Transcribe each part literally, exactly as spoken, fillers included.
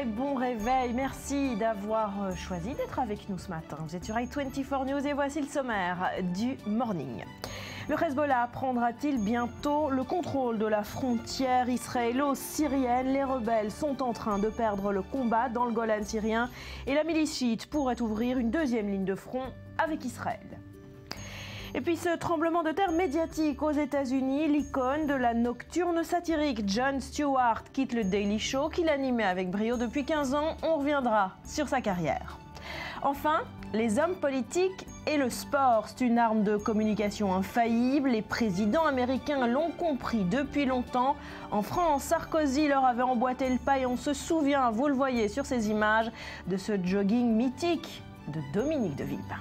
bon réveil. Merci d'avoir choisi d'être avec nous ce matin. Vous êtes sur i vingt-quatre News et voici le sommaire du morning. Le Hezbollah prendra-t-il bientôt le contrôle de la frontière israélo-syrienne? Les rebelles sont en train de perdre le combat dans le Golan syrien et la milice chiite pourrait ouvrir une deuxième ligne de front avec Israël. Et puis ce tremblement de terre médiatique aux États-Unis, l'icône de la nocturne satirique Jon Stewart quitte le Daily Show qu'il animait avec brio depuis quinze ans. On reviendra sur sa carrière. Enfin, les hommes politiques et le sport, c'est une arme de communication infaillible. Les présidents américains l'ont compris depuis longtemps. En France, Sarkozy leur avait emboîté le pas et on se souvient, vous le voyez sur ces images, de ce jogging mythique de Dominique de Villepin.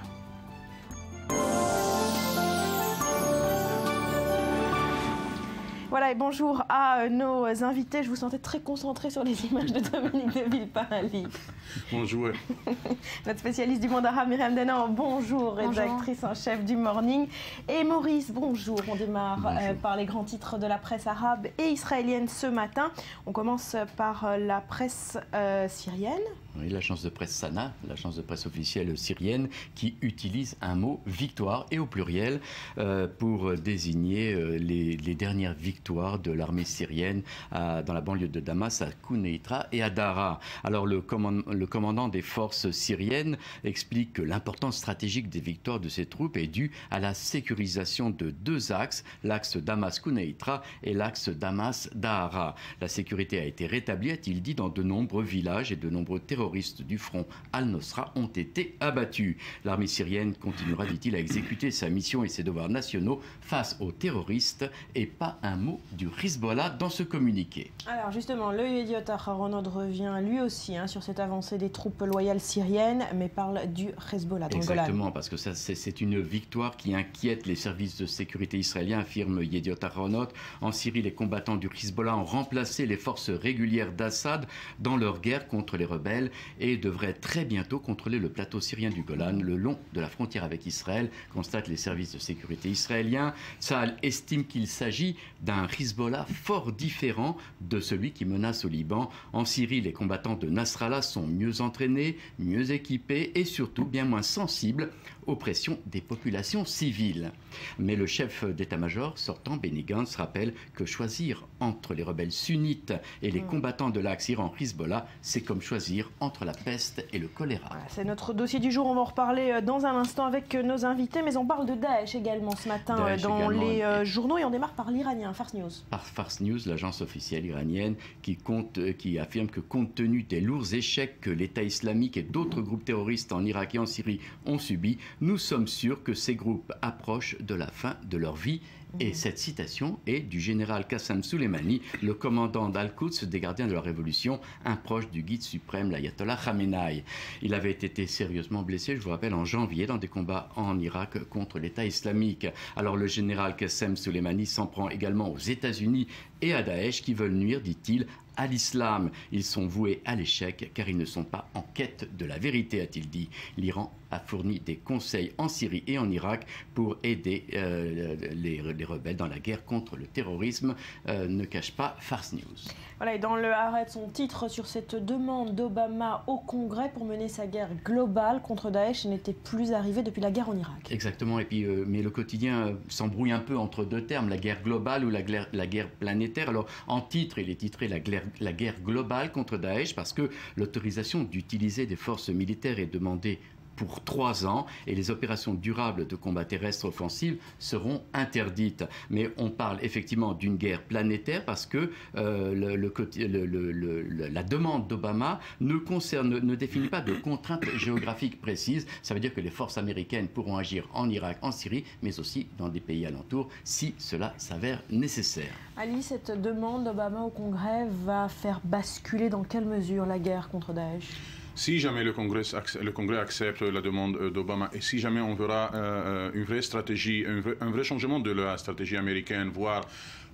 Voilà, et bonjour à nos invités. Je vous sentais très concentré sur les images de Dominique de Villepin, Ali. Bonjour. Notre spécialiste du monde arabe, Myriam Denan, bonjour, rédactrice en chef du Morning. Et Maurice, bonjour. On démarre euh, par les grands titres de la presse arabe et israélienne ce matin. On commence par la presse euh, syrienne. Oui, l'agence de presse Sana, l'agence de presse officielle syrienne, qui utilise un mot victoire et au pluriel euh, pour désigner euh, les, les dernières victoires de l'armée syrienne à, dans la banlieue de Damas, à Quneitra et à Dara. Alors le, command, le commandant des forces syriennes explique que l'importance stratégique des victoires de ces troupes est due à la sécurisation de deux axes, l'axe Damas-Quneitra et l'axe Damas-Dara. La sécurité a été rétablie, a-t-il dit, dans de nombreux villages et de nombreux terroristes du front Al-Nosra ont été abattus. L'armée syrienne continuera, dit-il, à exécuter sa mission et ses devoirs nationaux face aux terroristes et pas un mot du Hezbollah dans ce communiqué. Alors justement, le Yediot Aharonot revient lui aussi hein, sur cette avancée des troupes loyales syriennes, mais parle du Hezbollah dans le Golan. Exactement, parce que ça, c'est une victoire qui inquiète les services de sécurité israéliens, affirme Yediot Aharonot. En Syrie, les combattants du Hezbollah ont remplacé les forces régulières d'Assad dans leur guerre contre les rebelles et devrait très bientôt contrôler le plateau syrien du Golan le long de la frontière avec Israël, constatent les services de sécurité israéliens. Tsahal estime qu'il s'agit d'un Hezbollah fort différent de celui qui menace au Liban. En Syrie, les combattants de Nasrallah sont mieux entraînés, mieux équipés et surtout bien moins sensibles aux pressions des populations civiles. Mais le chef d'état-major sortant, Benny Gantz, rappelle que choisir entre les rebelles sunnites et les combattants de l'axe Iran-Hezbollah, c'est comme choisir entre la peste et le choléra. Voilà, c'est notre dossier du jour, on va en reparler dans un instant avec nos invités, mais on parle de Daesh également ce matin Daesh dans également, les euh, journaux et on démarre par l'Iranien, Fars News. Par Fars News, l'agence officielle iranienne qui, compte, qui affirme que compte tenu des lourds échecs que l'État islamique et d'autres groupes terroristes en Irak et en Syrie ont subis, nous sommes sûrs que ces groupes approchent de la fin de leur vie. Et cette citation est du général Qassem Soleimani, le commandant d'Al-Quds des gardiens de la Révolution, un proche du guide suprême, l'ayatollah Khamenei. Il avait été sérieusement blessé, je vous rappelle, en janvier dans des combats en Irak contre l'État islamique. Alors le général Qassem Soleimani s'en prend également aux États-Unis et à Daesh qui veulent nuire, dit-il, à l'islam. Ils sont voués à l'échec car ils ne sont pas en quête de la vérité, a-t-il dit. L'Iran a fourni des conseils en Syrie et en Irak pour aider euh, les, les rebelles dans la guerre contre le terrorisme, euh, ne cache pas Fars News. Voilà, et dans le Haaretz, son titre sur cette demande d'Obama au Congrès pour mener sa guerre globale contre Daesh n'était plus arrivé depuis la guerre en Irak. Exactement, et puis, euh, mais le quotidien euh, s'embrouille un peu entre deux termes, la guerre globale ou la, la guerre planétaire. Alors en titre, il est titré la guerre, la guerre globale contre Daesh parce que l'autorisation d'utiliser des forces militaires est demandée pour trois ans et les opérations durables de combat terrestre offensive seront interdites. Mais on parle effectivement d'une guerre planétaire parce que euh, le, le, le, le, la demande d'Obama ne, concerne, ne définit pas de contraintes géographiques précises. Ça veut dire que les forces américaines pourront agir en Irak, en Syrie, mais aussi dans des pays alentours si cela s'avère nécessaire. Ali, cette demande d'Obama au Congrès va faire basculer dans quelle mesure la guerre contre Daesh ? Si jamais le Congrès, le Congrès accepte la demande d'Obama et si jamais on verra euh, une vraie stratégie, un vrai, un vrai changement de la stratégie américaine, voire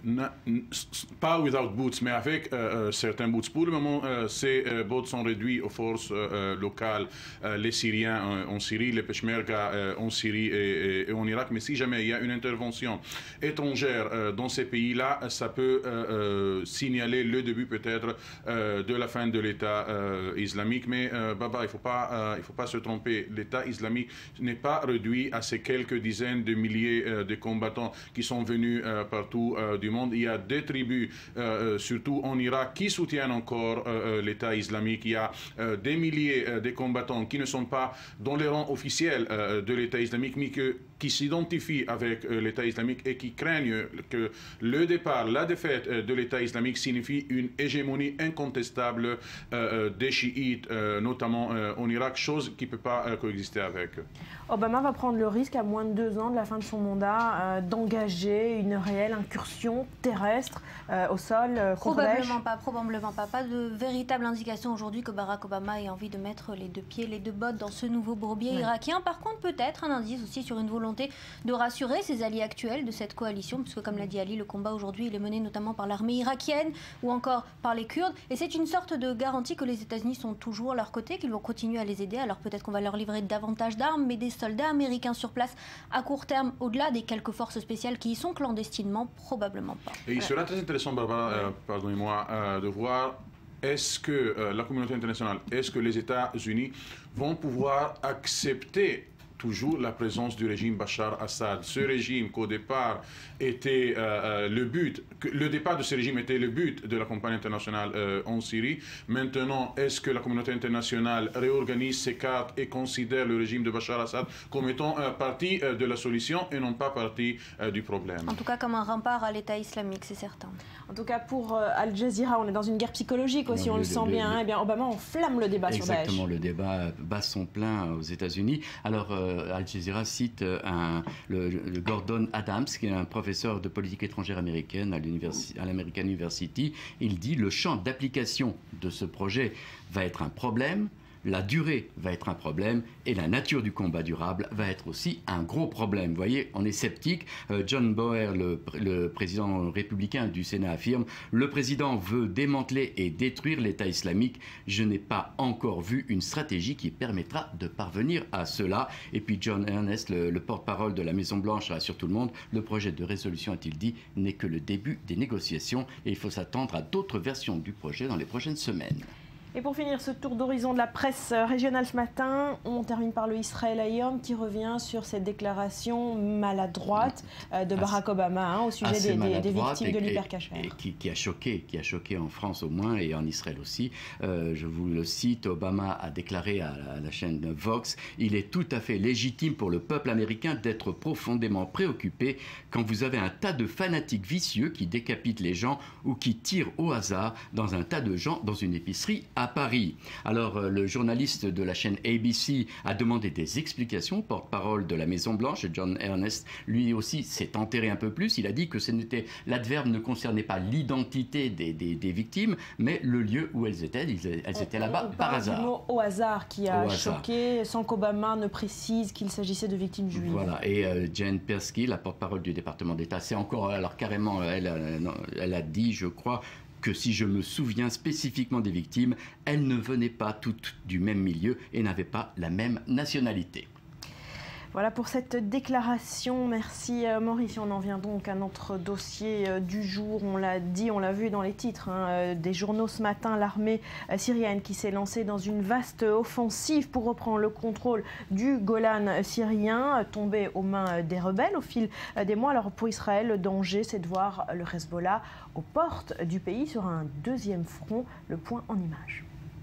pas without boots, mais avec euh, certains boots. Pour le moment, euh, ces euh, boats sont réduits aux forces euh, locales, euh, les Syriens euh, en Syrie, les Peshmerga euh, en Syrie et, et, et en Irak. Mais si jamais il y a une intervention étrangère euh, dans ces pays-là, ça peut euh, euh, signaler le début peut-être euh, de la fin de l'État euh, islamique. Mais euh, Baba, il ne faut pas, euh, il faut pas se tromper. L'État islamique n'est pas réduit à ces quelques dizaines de milliers euh, de combattants qui sont venus euh, partout euh, du monde. Il y a des tribus, euh, surtout en Irak, qui soutiennent encore euh, l'État islamique. Il y a euh, des milliers euh, de combattants qui ne sont pas dans les rangs officiels euh, de l'État islamique, mais que, qui s'identifient avec euh, l'État islamique et qui craignent que le départ, la défaite euh, de l'État islamique signifie une hégémonie incontestable euh, des chiites, euh, notamment euh, en Irak, chose qui ne peut pas euh, coexister avec. Obama va prendre le risque, à moins de deux ans de la fin de son mandat, euh, d'engager une réelle incursion terrestre euh, au sol euh, contre Daesh. Probablement pas, probablement pas. Pas de véritable indication aujourd'hui que Barack Obama ait envie de mettre les deux pieds, les deux bottes dans ce nouveau bourbier ouais. irakien. Par contre, peut-être un indice aussi sur une volonté de rassurer ses alliés actuels de cette coalition, puisque comme l'a dit Ali, le combat aujourd'hui il est mené notamment par l'armée irakienne ou encore par les Kurdes. Et c'est une sorte de garantie que les États-Unis sont toujours à leur côté, qu'ils vont continuer à les aider. Alors peut-être qu'on va leur livrer davantage d'armes, mais des soldats américains sur place à court terme, au-delà des quelques forces spéciales qui y sont clandestinement, probablement pas. Et il sera très intéressant, Barbara, euh, pardonnez-moi, euh, de voir est-ce que euh, la communauté internationale, est-ce que les États-Unis vont pouvoir accepter toujours la présence du régime Bachar Assad. Ce régime qu'au départ était euh, le but, que le départ de ce régime était le but de la campagne internationale euh, en Syrie. Maintenant, est-ce que la communauté internationale réorganise ses cartes et considère le régime de Bachar Assad comme étant euh, partie euh, de la solution et non pas partie euh, du problème? En tout cas, comme un rempart à l'État islamique, c'est certain. En tout cas, pour euh, Al Jazeera, on est dans une guerre psychologique aussi, non, on le, le sent le, bien. Le, hein, eh bien, Obama enflamme le débat sur Daesh. Exactement, le débat bat son plein aux États-Unis. Alors, euh, Al Jazeera cite un, le, le Gordon Adams, qui est un professeur de politique étrangère américaine à l'American University. Il dit: le champ d'application de ce projet va être un problème, la durée va être un problème et la nature du combat durable va être aussi un gros problème. Vous voyez, on est sceptique. Euh, John Boehner, le, le président républicain du Sénat, affirme: le président veut démanteler et détruire l'État islamique. Je n'ai pas encore vu une stratégie qui permettra de parvenir à cela. Et puis John Earnest, le, le porte-parole de la Maison-Blanche, rassure tout le monde: le projet de résolution, a-t-il dit, n'est que le début des négociations et il faut s'attendre à d'autres versions du projet dans les prochaines semaines. Et pour finir ce tour d'horizon de la presse régionale ce matin, on termine par le Israël Hayom qui revient sur cette déclaration maladroite de Barack Obama hein, au sujet des, des, des victimes de l'hypercacher. Et, et qui, qui a choqué, qui a choqué en France au moins et en Israël aussi. Euh, je vous le cite, Obama a déclaré à la, à la chaîne Vox: il est tout à fait légitime pour le peuple américain d'être profondément préoccupé quand vous avez un tas de fanatiques vicieux qui décapitent les gens ou qui tirent au hasard dans un tas de gens dans une épicerie à à Paris. Alors, euh, le journaliste de la chaîne A B C a demandé des explications. Porte-parole de la Maison-Blanche, John Earnest, lui aussi s'est enterré un peu plus. Il a dit que ce n'était, l'adverbe ne concernait pas l'identité des, des, des victimes, mais le lieu où elles étaient. Elles, elles étaient là-bas par hasard. Du mot au hasard qui a choqué, sans qu'Obama ne précise qu'il s'agissait de victimes juives. Voilà. Et euh, Jen Psaki, la porte-parole du département d'État, c'est encore, alors carrément, elle, elle, elle a dit, je crois, que si je me souviens spécifiquement des victimes, elles ne venaient pas toutes du même milieu et n'avaient pas la même nationalité. Voilà pour cette déclaration. Merci Maurice. On en vient donc à notre dossier du jour. On l'a dit, on l'a vu dans les titres hein, des journaux ce matin. L'armée syrienne qui s'est lancée dans une vaste offensive pour reprendre le contrôle du Golan syrien, tombé aux mains des rebelles au fil des mois. Alors pour Israël, le danger, c'est de voir le Hezbollah aux portes du pays sur un deuxième front. Le point en images.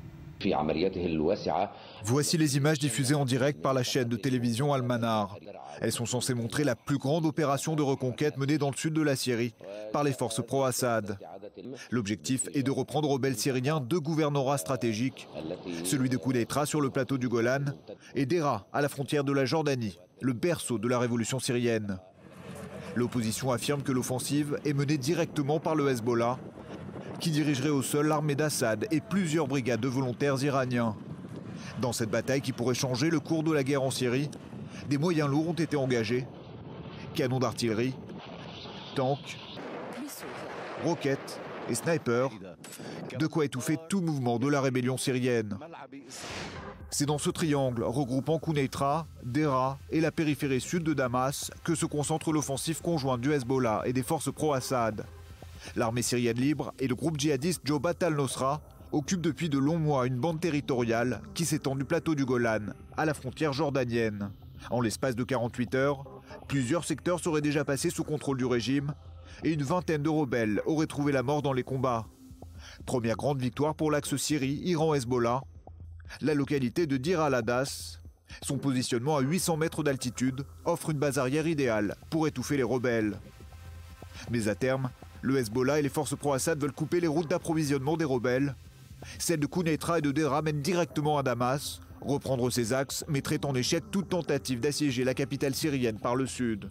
Voici les images diffusées en direct par la chaîne de télévision Al-Manar. Elles sont censées montrer la plus grande opération de reconquête menée dans le sud de la Syrie par les forces pro-Assad. L'objectif est de reprendre aux rebelles syriens deux gouvernorats stratégiques, celui de Koudétra sur le plateau du Golan et d'Héra à la frontière de la Jordanie, le berceau de la révolution syrienne. L'opposition affirme que l'offensive est menée directement par le Hezbollah, qui dirigerait au sol l'armée d'Assad et plusieurs brigades de volontaires iraniens. Dans cette bataille qui pourrait changer le cours de la guerre en Syrie, des moyens lourds ont été engagés. Canons d'artillerie, tanks roquettes et snipers, de quoi étouffer tout mouvement de la rébellion syrienne. C'est dans ce triangle regroupant Quneitra, Deraa et la périphérie sud de Damas que se concentre l'offensive conjointe du Hezbollah et des forces pro-Assad. L'armée syrienne libre et le groupe djihadiste Jobat al-Nosra occupent depuis de longs mois une bande territoriale qui s'étend du plateau du Golan à la frontière jordanienne. En l'espace de quarante-huit heures, plusieurs secteurs seraient déjà passés sous contrôle du régime et une vingtaine de rebelles auraient trouvé la mort dans les combats. Première grande victoire pour l'axe Syrie-Iran-Hezbollah. La localité de Deir al-Hadas, son positionnement à huit cents mètres d'altitude, offre une base arrière idéale pour étouffer les rebelles. Mais à terme, le Hezbollah et les forces pro-Assad veulent couper les routes d'approvisionnement des rebelles. Celle de Quneitra et de Deraa mène directement à Damas. Reprendre ces axes mettrait en échec toute tentative d'assiéger la capitale syrienne par le sud.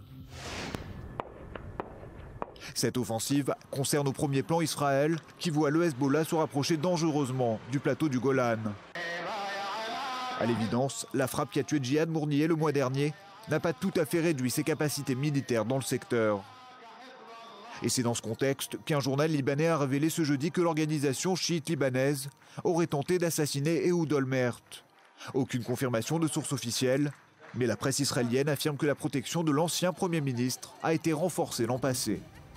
Cette offensive concerne au premier plan Israël, qui voit le Hezbollah se rapprocher dangereusement du plateau du Golan. À l'évidence, la frappe qui a tué Djihad Mournier le mois dernier n'a pas tout à fait réduit ses capacités militaires dans le secteur. Et c'est dans ce contexte qu'un journal libanais a révélé ce jeudi que l'organisation chiite libanaise aurait tenté d'assassiner Ehud Olmert. Aucune confirmation de source officielle, mais la presse israélienne affirme que la protection de l'ancien Premier ministre a été renforcée l'an passé.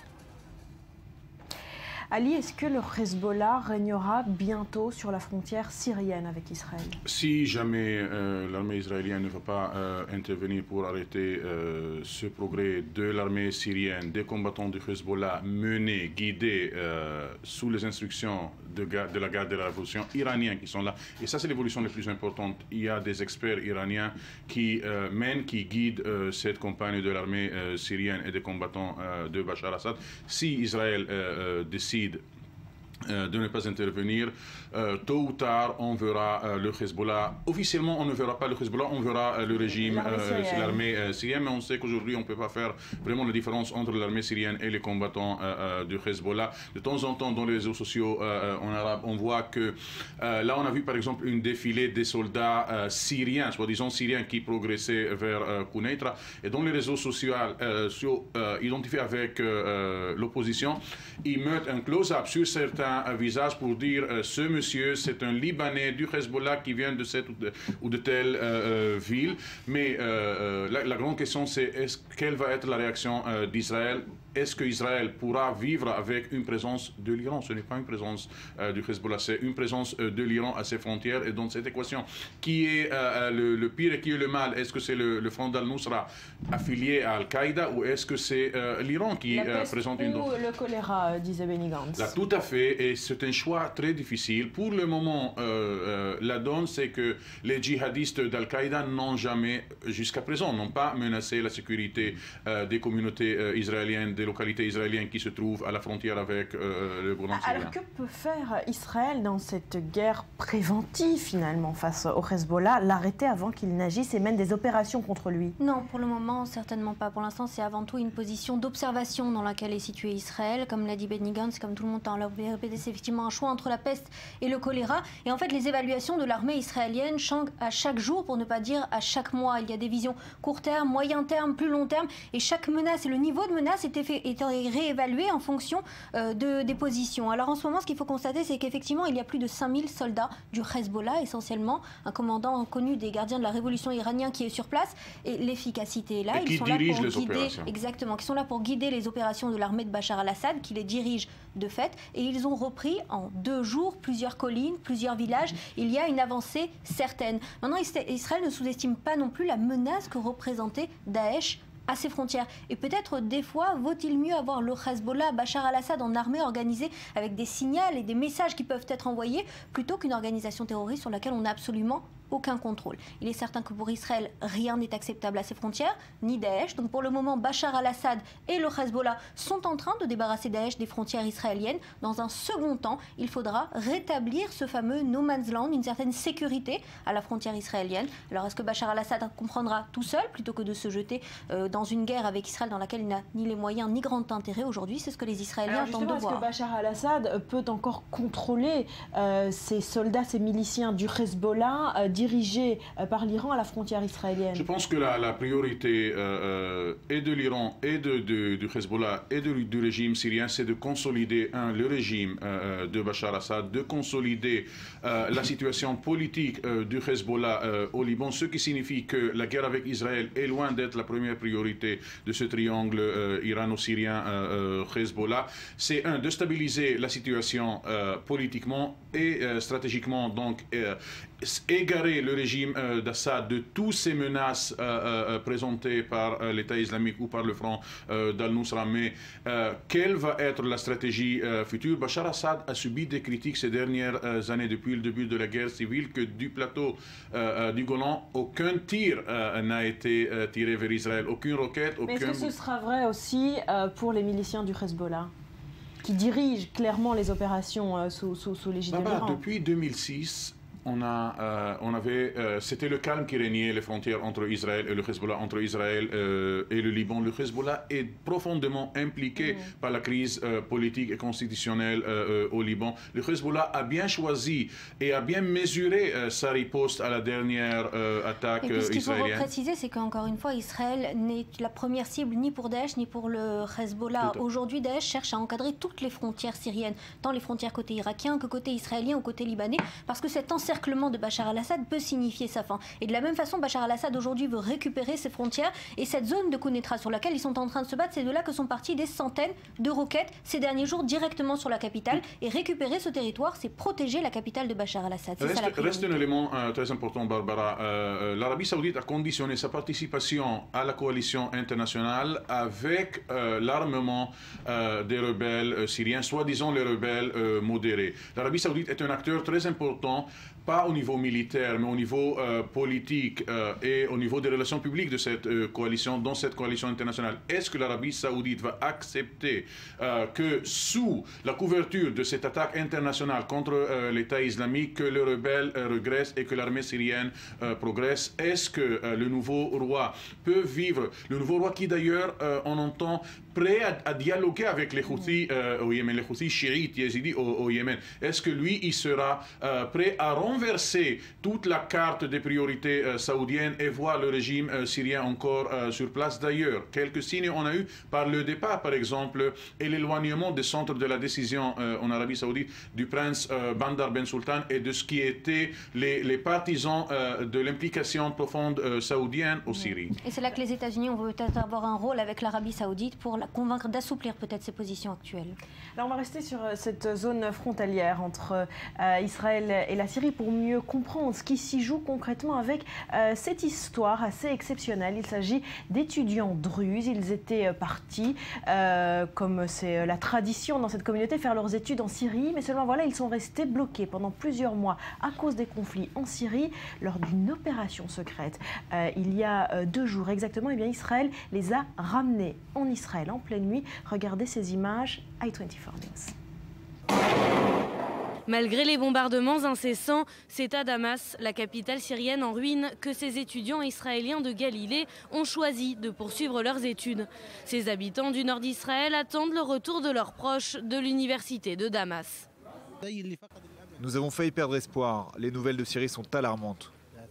Ali, est-ce que le Hezbollah régnera bientôt sur la frontière syrienne avec Israël? Si jamais euh, l'armée israélienne ne va pas euh, intervenir pour arrêter euh, ce progrès de l'armée syrienne, des combattants du Hezbollah menés, guidés euh, sous les instructions de, de la garde de la révolution iranienne qui sont là, et ça c'est l'évolution la plus importante. Il y a des experts iraniens qui euh, mènent, qui guident euh, cette campagne de l'armée euh, syrienne et des combattants euh, de Bachar al-Assad. Si Israël euh, euh, décide Euh, de ne pas intervenir, euh, tôt ou tard on verra euh, le Hezbollah. Officiellement on ne verra pas le Hezbollah, on verra euh, le régime, l'armée euh, syrienne, mais on sait qu'aujourd'hui on ne peut pas faire vraiment la différence entre l'armée syrienne et les combattants euh, euh, du Hezbollah. De temps en temps dans les réseaux sociaux euh, en arabe on voit que euh, là on a vu par exemple une défilée des soldats euh, syriens, soi-disant syriens qui progressaient vers euh, Quneitra, et dans les réseaux sociaux euh, euh, identifiés avec euh, l'opposition, ils mettent un close-up sur certains un visage pour dire euh, ce monsieur c'est un Libanais du Hezbollah qui vient de cette ou de, ou de telle euh, ville. Mais euh, la, la grande question c'est est-ce, quelle va être la réaction euh, d'Israël? Est-ce qu'Israël pourra vivre avec une présence de l'Iran? Ce n'est pas une présence euh, du Hezbollah, c'est une présence euh, de l'Iran à ses frontières. Et dans cette équation, qui est euh, le, le pire et qui est le mal? Est-ce que c'est le, le Front d'Al-Nusra affilié à Al-Qaïda, ou est-ce que c'est euh, l'Iran qui euh, présente une... ou le choléra, disait Benny Gantz. Là, tout à fait, et c'est un choix très difficile. Pour le moment, euh, euh, la donne, c'est que les djihadistes d'Al-Qaïda n'ont jamais, jusqu'à présent, n'ont pas menacé la sécurité euh, des communautés euh, israéliennes, des localités israéliennes qui se trouvent à la frontière avec euh, le Golan syrien. Alors que peut faire Israël dans cette guerre préventive finalement face au Hezbollah? L'arrêter avant qu'il n'agisse et mène des opérations contre lui? Non, pour le moment, certainement pas. Pour l'instant, c'est avant tout une position d'observation dans laquelle est situé Israël. Comme l'a dit Benny Gantz, comme tout le monde a répété, c'est effectivement un choix entre la peste et le choléra. Et en fait, les évaluations de l'armée israélienne changent à chaque jour, pour ne pas dire à chaque mois. Il y a des visions court terme, moyen terme, plus long terme, et chaque menace et le niveau de menace était fait est réévalué en fonction euh, de, des positions. Alors en ce moment, ce qu'il faut constater, c'est qu'effectivement, il y a plus de cinq mille soldats du Hezbollah, essentiellement un commandant connu des gardiens de la révolution iranien qui est sur place, et l'efficacité est là. Et Ils qui sont dirige là pour les guider, opérations. exactement, qui sont là pour guider les opérations de l'armée de Bachar al-Assad, qui les dirige de fait, et ils ont repris en deux jours plusieurs collines, plusieurs villages. Il y a une avancée certaine. Maintenant, Israël ne sous-estime pas non plus la menace que représentait Daesh à ses frontières. Et peut-être des fois, vaut-il mieux avoir le Hezbollah, Bachar al-Assad en armée organisée avec des signaux et des messages qui peuvent être envoyés, plutôt qu'une organisation terroriste sur laquelle on n'a absolument aucun contrôle. Il est certain que pour Israël, rien n'est acceptable à ses frontières, ni Daesh. Donc pour le moment, Bachar al-Assad et le Hezbollah sont en train de débarrasser Daesh des frontières israéliennes. Dans un second temps, il faudra rétablir ce fameux no man's land, une certaine sécurité à la frontière israélienne. Alors est-ce que Bachar al-Assad comprendra tout seul, plutôt que de se jeter euh, dans une guerre avec Israël dans laquelle il n'a ni les moyens ni grand intérêt aujourd'hui? C'est ce que les Israéliens attendent de voir. Est-ce que Bachar al-Assad peut encore contrôler euh, ces soldats, ces miliciens du Hezbollah euh, dirigée euh, par l'Iran à la frontière israélienne? Je pense que la, la priorité euh, et de l'Iran et de, de, du Hezbollah et de, du régime syrien, c'est de consolider un, le régime euh, de Bachar Assad, de consolider euh, la situation politique euh, du Hezbollah euh, au Liban, ce qui signifie que la guerre avec Israël est loin d'être la première priorité de ce triangle euh, irano-syrien euh, euh, Hezbollah. C'est un, de stabiliser la situation euh, politiquement et euh, stratégiquement, donc euh, égarer le régime euh, d'Assad de toutes ces menaces euh, euh, présentées par euh, l'État islamique ou par le front euh, d'Al-Nusra. Mais euh, quelle va être la stratégie euh, future? Bachar Assad a subi des critiques ces dernières euh, années depuis le début de la guerre civile que du plateau euh, euh, du Golan, aucun tir euh, n'a été euh, tiré vers Israël, aucune roquette, aucun... Mais est-ce que ce sera vrai aussi euh, pour les miliciens du Hezbollah, qui dirigent clairement les opérations euh, sous, sous, sous l'égide de l'Iran? Depuis deux mille six, on, a, euh, on avait, euh, c'était le calme qui régnait les frontières entre Israël et le Hezbollah, entre Israël euh, et le Liban. Le Hezbollah est profondément impliqué mmh. par la crise euh, politique et constitutionnelle euh, euh, au Liban. Le Hezbollah a bien choisi et a bien mesuré euh, sa riposte à la dernière euh, attaque et puis, ce qu'il israélienne. faut préciser, c'est qu'encore une fois, Israël n'est la première cible ni pour Daesh ni pour le Hezbollah. Aujourd'hui, Daesh cherche à encadrer toutes les frontières syriennes, tant les frontières côté irakien que côté israélien ou côté libanais, parce que cet encerclement de Bachar al-Assad peut signifier sa fin. Et de la même façon, Bachar al-Assad aujourd'hui veut récupérer ses frontières et cette zone de Quneitra sur laquelle ils sont en train de se battre, c'est de là que sont parties des centaines de roquettes ces derniers jours directement sur la capitale. Et récupérer ce territoire, c'est protéger la capitale de Bachar al-Assad. Reste, reste un élément euh, très important, Barbara. Euh, L'Arabie saoudite a conditionné sa participation à la coalition internationale avec euh, l'armement euh, des rebelles euh, syriens, soi-disant les rebelles euh, modérés. L'Arabie saoudite est un acteur très important, pas au niveau militaire, mais au niveau euh, politique euh, et au niveau des relations publiques de cette euh, coalition, dans cette coalition internationale. Est-ce que l'Arabie saoudite va accepter euh, que sous la couverture de cette attaque internationale contre euh, l'État islamique, que les rebelles euh, regressent et que l'armée syrienne euh, progresse? Est-ce que euh, le nouveau roi peut vivre, le nouveau roi qui d'ailleurs, euh, on entend, prêt à, à dialoguer avec les Houthis euh, au Yémen, les Houthis chiites, yézidis au, au Yémen, est-ce que lui, il sera euh, prêt à renverser toute la carte des priorités euh, saoudiennes et voir le régime euh, syrien encore euh, sur place? D'ailleurs, quelques signes on a eu par le départ, par exemple, et l'éloignement des centres de la décision euh, en Arabie saoudite du prince euh, Bandar Ben Sultan et de ce qui étaient les, les partisans euh, de l'implication profonde euh, saoudienne au Syrie. Et c'est là que les États-Unis ont peut-être avoir un rôle avec l'Arabie saoudite pour la convaincre d'assouplir peut-être ses positions actuelles. Alors on va rester sur cette zone frontalière entre euh, Israël et la Syrie pour mieux comprendre ce qui s'y joue concrètement avec euh, cette histoire assez exceptionnelle. Il s'agit d'étudiants druzes. Ils étaient partis, euh, comme c'est la tradition dans cette communauté, faire leurs études en Syrie. Mais seulement voilà, ils sont restés bloqués pendant plusieurs mois à cause des conflits en Syrie lors d'une opération secrète. Euh, il y a euh, deux jours exactement, eh bien, Israël les a ramenés en Israël en pleine nuit. Regardez ces images, i vingt-quatre News. Malgré les bombardements incessants, c'est à Damas, la capitale syrienne en ruine, que ces étudiants israéliens de Galilée ont choisi de poursuivre leurs études. Ces habitants du nord d'Israël attendent le retour de leurs proches de l'université de Damas. Nous avons failli perdre espoir. Les nouvelles de Syrie sont alarmantes.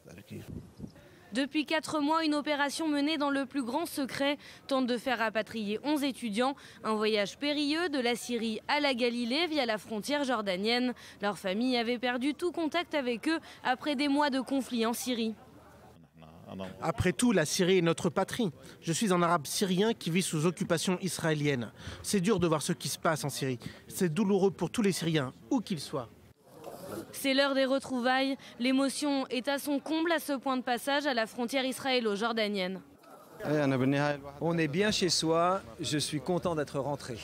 Depuis quatre mois, une opération menée dans le plus grand secret tente de faire rapatrier onze étudiants. Un voyage périlleux de la Syrie à la Galilée via la frontière jordanienne. Leur famille avait perdu tout contact avec eux après des mois de conflit en Syrie. Après tout, la Syrie est notre patrie. Je suis un arabe syrien qui vit sous occupation israélienne. C'est dur de voir ce qui se passe en Syrie. C'est douloureux pour tous les Syriens, où qu'ils soient. C'est l'heure des retrouvailles. L'émotion est à son comble à ce point de passage à la frontière israélo-jordanienne. On est bien chez soi, je suis content d'être rentré.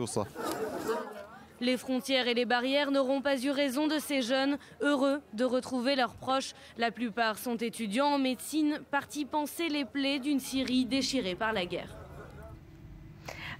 Les frontières et les barrières n'auront pas eu raison de ces jeunes, heureux de retrouver leurs proches. La plupart sont étudiants en médecine, partis panser les plaies d'une Syrie déchirée par la guerre.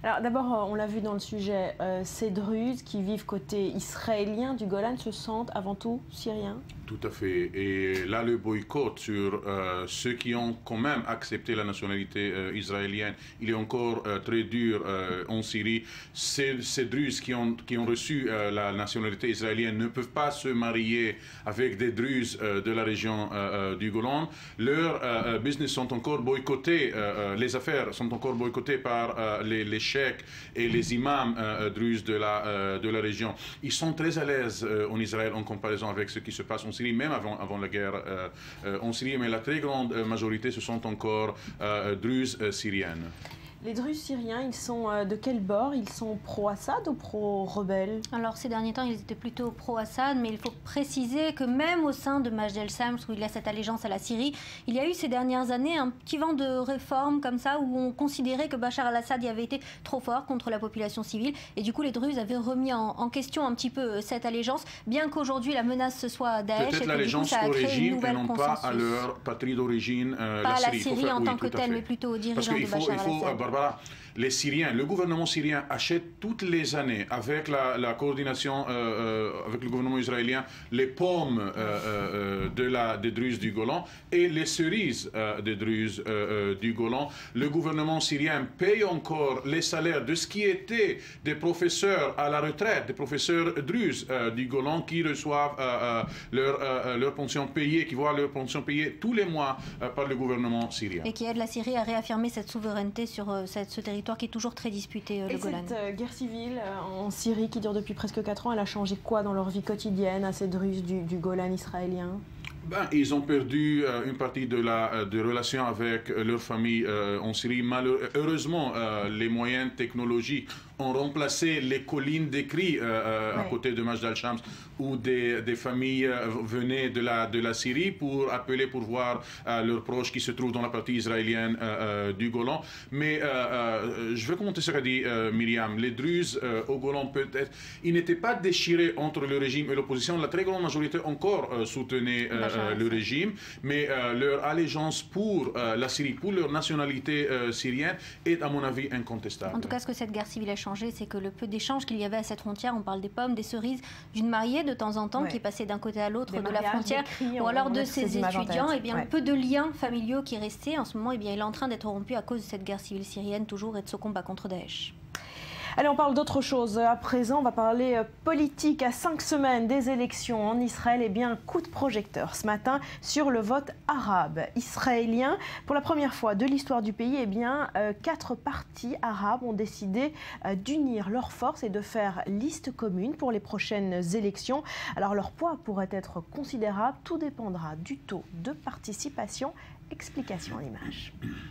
Alors d'abord, on l'a vu dans le sujet, euh, ces Druzes qui vivent côté israélien du Golan se sentent avant tout syriens. Tout à fait. Et là, le boycott sur euh, ceux qui ont quand même accepté la nationalité euh, israélienne, il est encore euh, très dur euh, en Syrie. Ces, ces Druzes qui ont, qui ont reçu euh, la nationalité israélienne ne peuvent pas se marier avec des Druzes euh, de la région euh, du Golan. Leurs euh, business sont encore boycottés, euh, les affaires sont encore boycottées par euh, les, les cheikhs et les imams euh, Druzes de la, euh, de la région. Ils sont très à l'aise euh, en Israël en comparaison avec ce qui se passe en Syrie, même avant, avant la guerre euh, euh, en Syrie, mais la très grande majorité, ce sont encore euh, Druzes euh, syriennes. Les Druzes syriens, ils sont euh, de quel bord? Ils sont pro-Assad ou pro-rebelles? Alors ces derniers temps, ils étaient plutôt pro-Assad, mais il faut préciser que même au sein de Majd el-Shams, où il y a cette allégeance à la Syrie, il y a eu ces dernières années un petit vent de réforme comme ça, où on considérait que Bachar al-Assad y avait été trop fort contre la population civile. Et du coup, les Druzes avaient remis en, en question un petit peu cette allégeance, bien qu'aujourd'hui la menace ce soit Daesh. Peut-être l'allégeance au régime et non pas à leur patrie d'origine, euh, pas la Syrie. Pas la Syrie en oui, tant que telle, mais plutôt aux dirigeants de Bachar al-Assad. Barbara, les Syriens, le gouvernement syrien achète toutes les années, avec la, la coordination euh, avec le gouvernement israélien, les pommes euh, euh, de la, des Druzes du Golan et les cerises euh, des Druzes euh, du Golan. Le gouvernement syrien paye encore les salaires de ce qui était des professeurs à la retraite, des professeurs Druzes euh, du Golan qui reçoivent euh, euh, leur, euh, leur pension payée, qui voient leur pension payée tous les mois euh, par le gouvernement syrien. Et qui aide la Syrie à réaffirmer cette souveraineté sur euh, cette, ce territoire qui est toujours très disputé, euh, le Et Golan. cette euh, guerre civile euh, en Syrie qui dure depuis presque quatre ans, elle a changé quoi dans leur vie quotidienne à ces Druzes du, du Golan israélien? Ben, ils ont perdu euh, une partie de la euh, de relation avec euh, leur famille euh, en Syrie. Malheureusement, euh, les moyens technologiques ont remplacé les collines des cris euh, ouais. à côté de Majd el-Shams, où des, des familles euh, venaient de la, de la Syrie pour appeler pour voir euh, leurs proches qui se trouvent dans la partie israélienne euh, euh, du Golan. Mais euh, euh, je veux commenter ce qu'a dit euh, Myriam. Les Druzes euh, au Golan, peut-être, ils n'étaient pas déchirés entre le régime et l'opposition. La très grande majorité encore euh, soutenait euh, euh, le régime, mais euh, leur allégeance pour euh, la Syrie, pour leur nationalité euh, syrienne, est à mon avis incontestable. En tout cas, ce que cette guerre civile a changé, c'est que le peu d'échanges qu'il y avait à cette frontière, on parle des pommes, des cerises, d'une mariée de temps en temps ouais. qui est passée d'un côté à l'autre de la frontière, cris, ou alors de ses étudiants, et bien ouais. peu de liens familiaux qui restaient. En ce moment, et bien, il est en train d'être rompu à cause de cette guerre civile syrienne toujours et de ce combat contre Daesh. Allez, on parle d'autre chose. À présent, on va parler politique. À cinq semaines des élections en Israël, et bien, coup de projecteur ce matin sur le vote arabe israélien. Pour la première fois de l'histoire du pays, et bien, euh, quatre partis arabes ont décidé euh, d'unir leurs forces et de faire liste commune pour les prochaines élections. Alors, leur poids pourrait être considérable. Tout dépendra du taux de participation. Explication à l'image.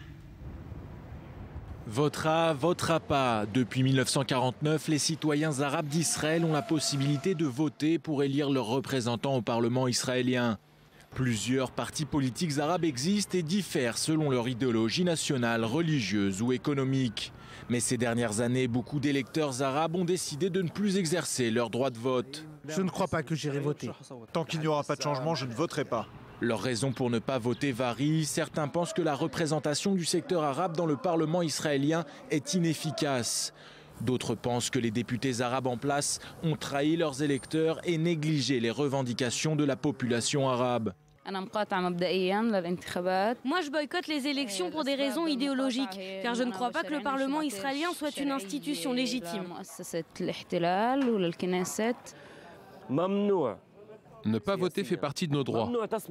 Votera, votera pas. Depuis mille neuf cent quarante-neuf, les citoyens arabes d'Israël ont la possibilité de voter pour élire leurs représentants au Parlement israélien. Plusieurs partis politiques arabes existent et diffèrent selon leur idéologie nationale, religieuse ou économique. Mais ces dernières années, beaucoup d'électeurs arabes ont décidé de ne plus exercer leur droit de vote. Je ne crois pas que j'irai voter. Tant qu'il n'y aura pas de changement, je ne voterai pas. Leurs raisons pour ne pas voter varient. Certains pensent que la représentation du secteur arabe dans le Parlement israélien est inefficace. D'autres pensent que les députés arabes en place ont trahi leurs électeurs et négligé les revendications de la population arabe. Moi, je boycotte les élections pour des raisons idéologiques, car je ne crois pas que le Parlement israélien soit une institution légitime. Ne pas voter fait partie de nos droits.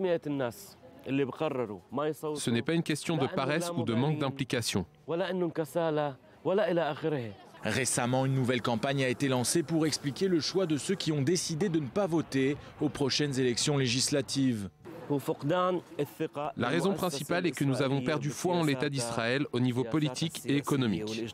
Ce n'est pas une question de paresse ou de manque d'implication. Récemment, une nouvelle campagne a été lancée pour expliquer le choix de ceux qui ont décidé de ne pas voter aux prochaines élections législatives. La raison principale est que nous avons perdu foi en l'État d'Israël au niveau politique et économique.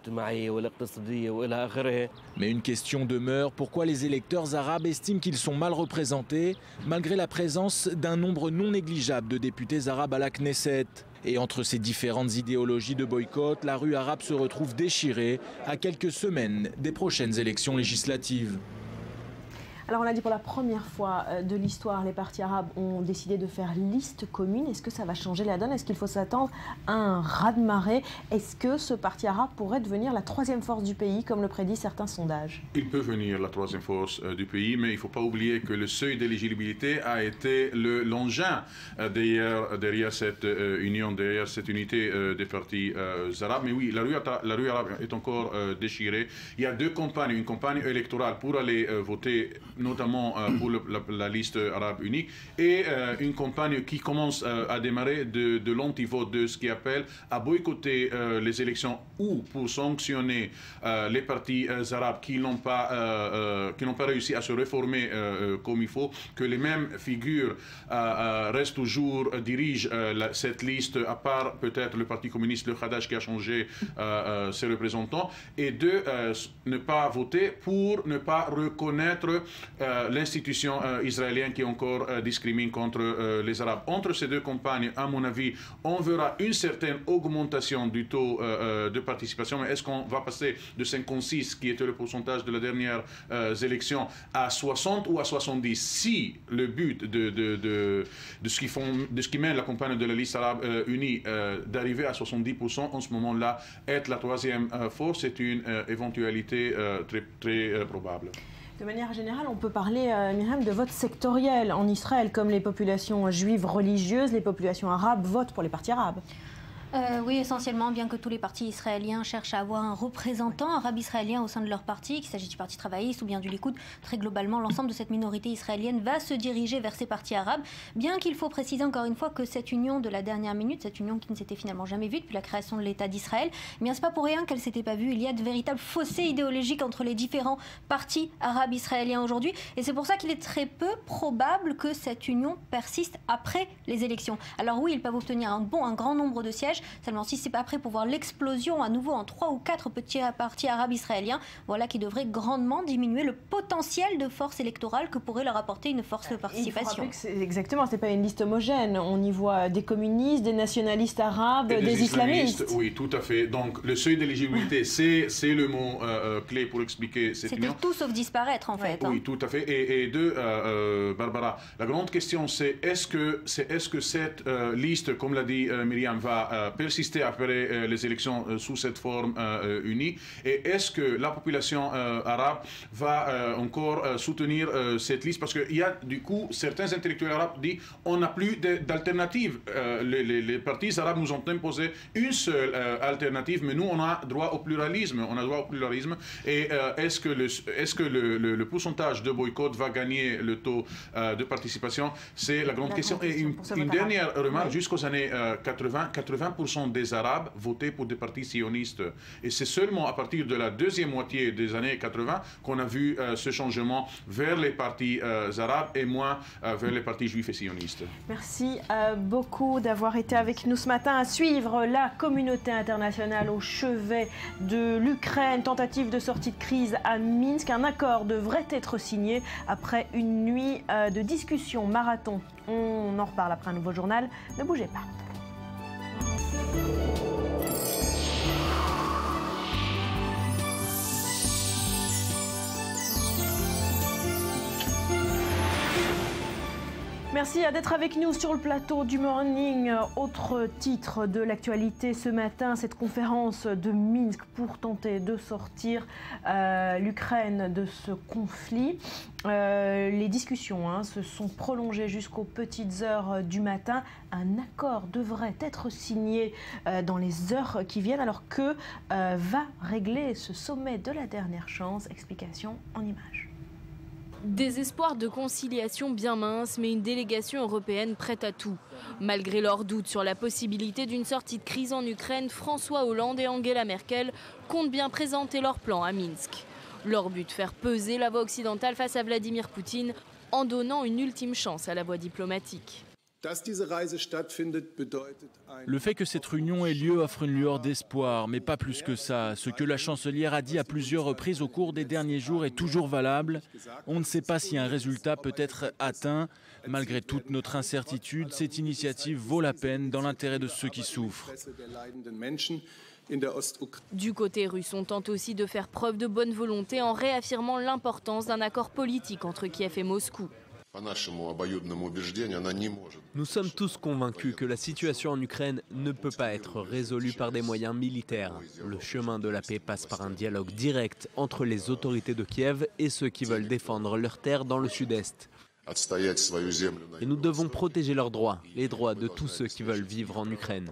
Mais une question demeure, pourquoi les électeurs arabes estiment qu'ils sont mal représentés, malgré la présence d'un nombre non négligeable de députés arabes à la Knesset? Et entre ces différentes idéologies de boycott, la rue arabe se retrouve déchirée à quelques semaines des prochaines élections législatives. Alors on l'a dit, pour la première fois de l'histoire, les partis arabes ont décidé de faire liste commune. Est-ce que ça va changer la donne? Est-ce qu'il faut s'attendre à un raz-de-marée? Est-ce que ce parti arabe pourrait devenir la troisième force du pays, comme le prédisent certains sondages? Il peut venir la troisième force euh, du pays, mais il ne faut pas oublier que le seuil d'éligibilité a été l'engin euh, derrière, derrière cette euh, union, derrière cette unité euh, des partis euh, arabes. Mais oui, la rue, la rue arabe est encore euh, déchirée. Il y a deux campagnes, une campagne électorale pour aller euh, voter, notamment euh, pour le, la, la liste arabe unique, et euh, une campagne qui commence euh, à démarrer de, de l'anti-vote, de ce qui appelle à boycotter euh, les élections ou pour sanctionner euh, les partis euh, arabes qui n'ont pas, euh, euh, qui n'ont pas réussi à se réformer euh, comme il faut, que les mêmes figures euh, euh, restent toujours, euh, dirigent euh, la, cette liste, à part peut-être le Parti communiste, le Hadash, qui a changé euh, euh, ses représentants, et de euh, ne pas voter pour ne pas reconnaître Euh, l'institution euh, israélienne qui encore euh, discrimine contre euh, les Arabes. Entre ces deux campagnes, à mon avis, on verra une certaine augmentation du taux euh, de participation. Mais est-ce qu'on va passer de cinquante-six, qui était le pourcentage de la dernière euh, élection, à soixante ou à soixante-dix? Si le but de, de, de, de, ce, qui font, de ce qui mène la campagne de la liste arabe euh, unie euh, d'arriver à soixante-dix pour cent, en ce moment-là, être la troisième euh, force, c'est une euh, éventualité euh, très, très euh, probable. De manière générale, on peut parler, euh, Myriam, de vote sectoriel en Israël, comme les populations juives religieuses, les populations arabes votent pour les partis arabes. Euh, oui, essentiellement, bien que tous les partis israéliens cherchent à avoir un représentant arabe israélien au sein de leur parti, qu'il s'agisse du Parti travailliste ou bien du Likoud, très globalement, l'ensemble de cette minorité israélienne va se diriger vers ces partis arabes, bien qu'il faut préciser encore une fois que cette union de la dernière minute, cette union qui ne s'était finalement jamais vue depuis la création de l'État d'Israël, eh bien, c'est pas pour rien qu'elle s'était pas vue. Il y a de véritables fossés idéologiques entre les différents partis arabes israéliens aujourd'hui, et c'est pour ça qu'il est très peu probable que cette union persiste après les élections. Alors oui, ils peuvent obtenir un bon, un grand nombre de sièges. Seulement si c'est pas prêt pour voir l'explosion à nouveau en trois ou quatre petits partis arabes israéliens, voilà qui devrait grandement diminuer le potentiel de force électorale que pourrait leur apporter une force de participation. Il faut rappeler que exactement, c'est pas une liste homogène. On y voit des communistes, des nationalistes arabes, et des, des islamistes. islamistes. Oui, tout à fait. Donc le seuil d'éligibilité, c'est le mot euh, clé pour expliquer cette union. C'était tout sauf disparaître en fait. Oui, hein. tout à fait. Et, et deux, euh, euh, Barbara, la grande question c'est est-ce que, est, est-ce que cette euh, liste, comme l'a dit euh, Myriam, va euh, persister après euh, les élections euh, sous cette forme euh, unie? Et est-ce que la population euh, arabe va euh, encore euh, soutenir euh, cette liste? Parce qu'il y a du coup, certains intellectuels arabes disent on n'a plus d'alternative. Euh, les, les, les partis arabes nous ont imposé une seule euh, alternative, mais nous on a droit au pluralisme. On a droit au pluralisme. Et euh, est-ce que, le, est-ce que le, le, le pourcentage de boycott va gagner le taux euh, de participation? C'est la grande la question. Grande question. Et une, une dernière remarque, oui. Jusqu'aux années euh, quatre-vingt, quatre-vingts pour cent des Arabes votaient pour des partis sionistes. Et c'est seulement à partir de la deuxième moitié des années quatre-vingt qu'on a vu euh, ce changement vers les partis euh, arabes et moins euh, vers les partis juifs et sionistes. Merci euh, beaucoup d'avoir été avec nous ce matin à suivre la communauté internationale au chevet de l'Ukraine. Tentative de sortie de crise à Minsk. Un accord devrait être signé après une nuit euh, de discussion marathon. On en reparle après un nouveau journal. Ne bougez pas. Merci d'être avec nous sur le plateau du Morning. Autre titre de l'actualité ce matin, cette conférence de Minsk pour tenter de sortir euh, l'Ukraine de ce conflit. Euh, les discussions hein, se sont prolongées jusqu'aux petites heures du matin. Un accord devrait être signé euh, dans les heures qui viennent. Alors que euh, va régler ce sommet de la dernière chance? Explication en images. Des espoirs de conciliation bien minces, mais une délégation européenne prête à tout. Malgré leurs doutes sur la possibilité d'une sortie de crise en Ukraine, François Hollande et Angela Merkel comptent bien présenter leur plan à Minsk. Leur but, faire peser la voix occidentale face à Vladimir Poutine en donnant une ultime chance à la voie diplomatique. Le fait que cette réunion ait lieu offre une lueur d'espoir, mais pas plus que ça. Ce que la chancelière a dit à plusieurs reprises au cours des derniers jours est toujours valable. On ne sait pas si un résultat peut être atteint. Malgré toute notre incertitude, cette initiative vaut la peine dans l'intérêt de ceux qui souffrent. Du côté russe, on tente aussi de faire preuve de bonne volonté en réaffirmant l'importance d'un accord politique entre Kiev et Moscou. Nous sommes tous convaincus que la situation en Ukraine ne peut pas être résolue par des moyens militaires. Le chemin de la paix passe par un dialogue direct entre les autorités de Kiev et ceux qui veulent défendre leurs terres dans le sud-est. Et nous devons protéger leurs droits, les droits de tous ceux qui veulent vivre en Ukraine.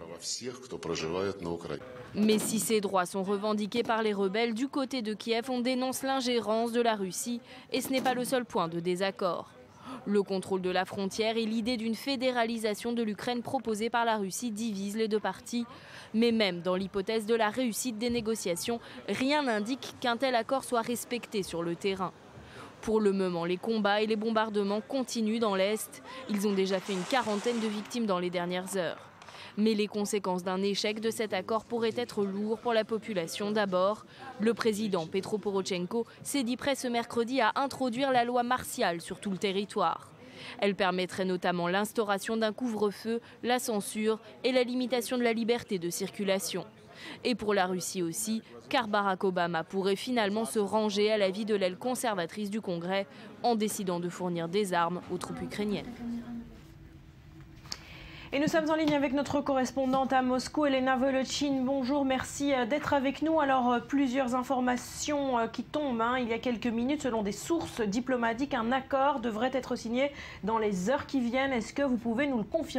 Mais si ces droits sont revendiqués par les rebelles, du côté de Kiev, on dénonce l'ingérence de la Russie. Et ce n'est pas le seul point de désaccord. Le contrôle de la frontière et l'idée d'une fédéralisation de l'Ukraine proposée par la Russie divisent les deux parties. Mais même dans l'hypothèse de la réussite des négociations, rien n'indique qu'un tel accord soit respecté sur le terrain. Pour le moment, les combats et les bombardements continuent dans l'Est. Ils ont déjà fait une quarantaine de victimes dans les dernières heures. Mais les conséquences d'un échec de cet accord pourraient être lourdes pour la population d'abord. Le président Petro Porochenko s'est dit prêt ce mercredi à introduire la loi martiale sur tout le territoire. Elle permettrait notamment l'instauration d'un couvre-feu, la censure et la limitation de la liberté de circulation. Et pour la Russie aussi, car Barack Obama pourrait finalement se ranger à l'avis de l'aile conservatrice du Congrès en décidant de fournir des armes aux troupes ukrainiennes. Et nous sommes en ligne avec notre correspondante à Moscou, Elena Volochin. Bonjour, merci d'être avec nous. Alors, plusieurs informations qui tombent hein. Il y a quelques minutes, selon des sources diplomatiques, un accord devrait être signé dans les heures qui viennent. Est-ce que vous pouvez nous le confirmer ?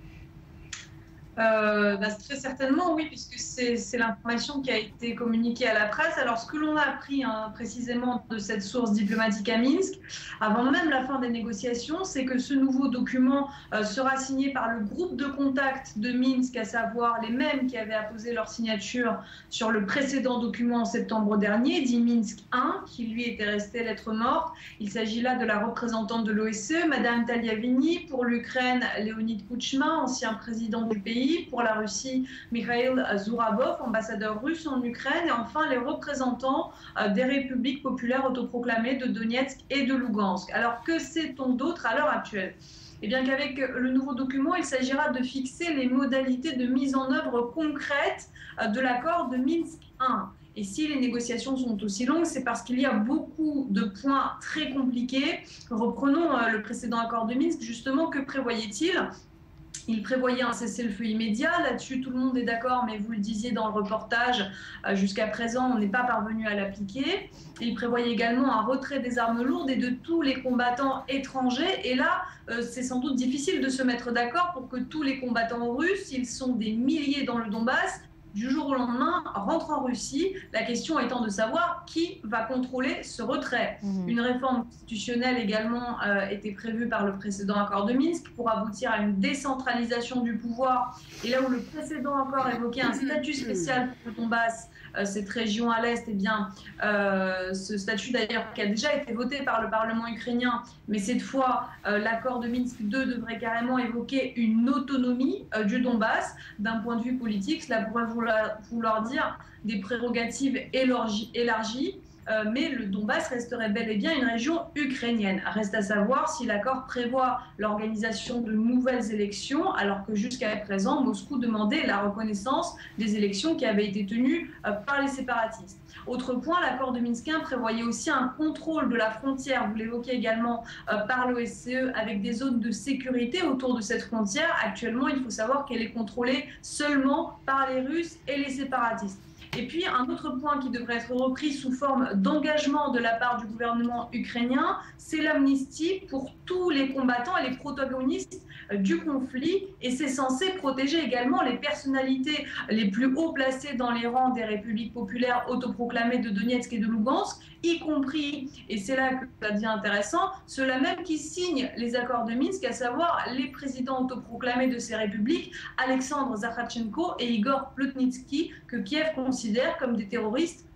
Euh, bah, très certainement, oui, puisque c'est l'information qui a été communiquée à la presse. Alors, ce que l'on a appris hein, précisément de cette source diplomatique à Minsk, avant même la fin des négociations, c'est que ce nouveau document euh, sera signé par le groupe de contact de Minsk, à savoir les mêmes qui avaient apposé leur signature sur le précédent document en septembre dernier, dit Minsk un, qui lui était resté lettre morte. Il s'agit là de la représentante de l'O S C E, Madame Taliavini, pour l'Ukraine, Leonid Kouchma, ancien président du pays, pour la Russie, Mikhail Zurabov, ambassadeur russe en Ukraine, et enfin les représentants des républiques populaires autoproclamées de Donetsk et de Lugansk. Alors que sait-on d'autre à l'heure actuelle ? Eh bien qu'avec le nouveau document, il s'agira de fixer les modalités de mise en œuvre concrète de l'accord de Minsk un. Et si les négociations sont aussi longues, c'est parce qu'il y a beaucoup de points très compliqués. Reprenons le précédent accord de Minsk, justement, que prévoyait-il ? Il prévoyait un cessez-le-feu immédiat. Là-dessus, tout le monde est d'accord, mais vous le disiez dans le reportage, euh, jusqu'à présent, on n'est pas parvenu à l'appliquer. Il prévoyait également un retrait des armes lourdes et de tous les combattants étrangers. Et là, euh, c'est sans doute difficile de se mettre d'accord pour que tous les combattants russes, ils sont des milliers dans le Donbass, du jour au lendemain, rentrent en Russie. La question étant de savoir qui va contrôler ce retrait. Mmh. Une réforme constitutionnelle également euh, était prévue par le précédent accord de Minsk pour aboutir à une décentralisation du pouvoir. Et là où le précédent accord évoquait un statut spécial pour le Donbass, euh, cette région à l'Est, eh bien, euh, ce statut d'ailleurs qui a déjà été voté par le Parlement ukrainien, mais cette fois, euh, l'accord de Minsk deux devrait carrément évoquer une autonomie euh, du Donbass. D'un point de vue politique, cela pourrait vouloir, vouloir dire des prérogatives élargies, élargies euh, mais le Donbass resterait bel et bien une région ukrainienne. Reste à savoir si l'accord prévoit l'organisation de nouvelles élections, alors que jusqu'à présent, Moscou demandait la reconnaissance des élections qui avaient été tenues euh, par les séparatistes. Autre point, l'accord de Minsk un prévoyait aussi un contrôle de la frontière, vous l'évoquez également, euh, par l'O S C E, avec des zones de sécurité autour de cette frontière. Actuellement, il faut savoir qu'elle est contrôlée seulement par les Russes et les séparatistes. Et puis, un autre point qui devrait être repris sous forme d'engagement de la part du gouvernement ukrainien, c'est l'amnistie pour tous les combattants et les protagonistes du conflit. Et c'est censé protéger également les personnalités les plus haut placées dans les rangs des républiques populaires autoproclamées de Donetsk et de Lugansk, y compris, et c'est là que ça devient intéressant, ceux-là même qui signent les accords de Minsk, à savoir les présidents autoproclamés de ces républiques, Alexandre Zakharchenko et Igor Plotnitsky, que Kiev considère comme des terroristes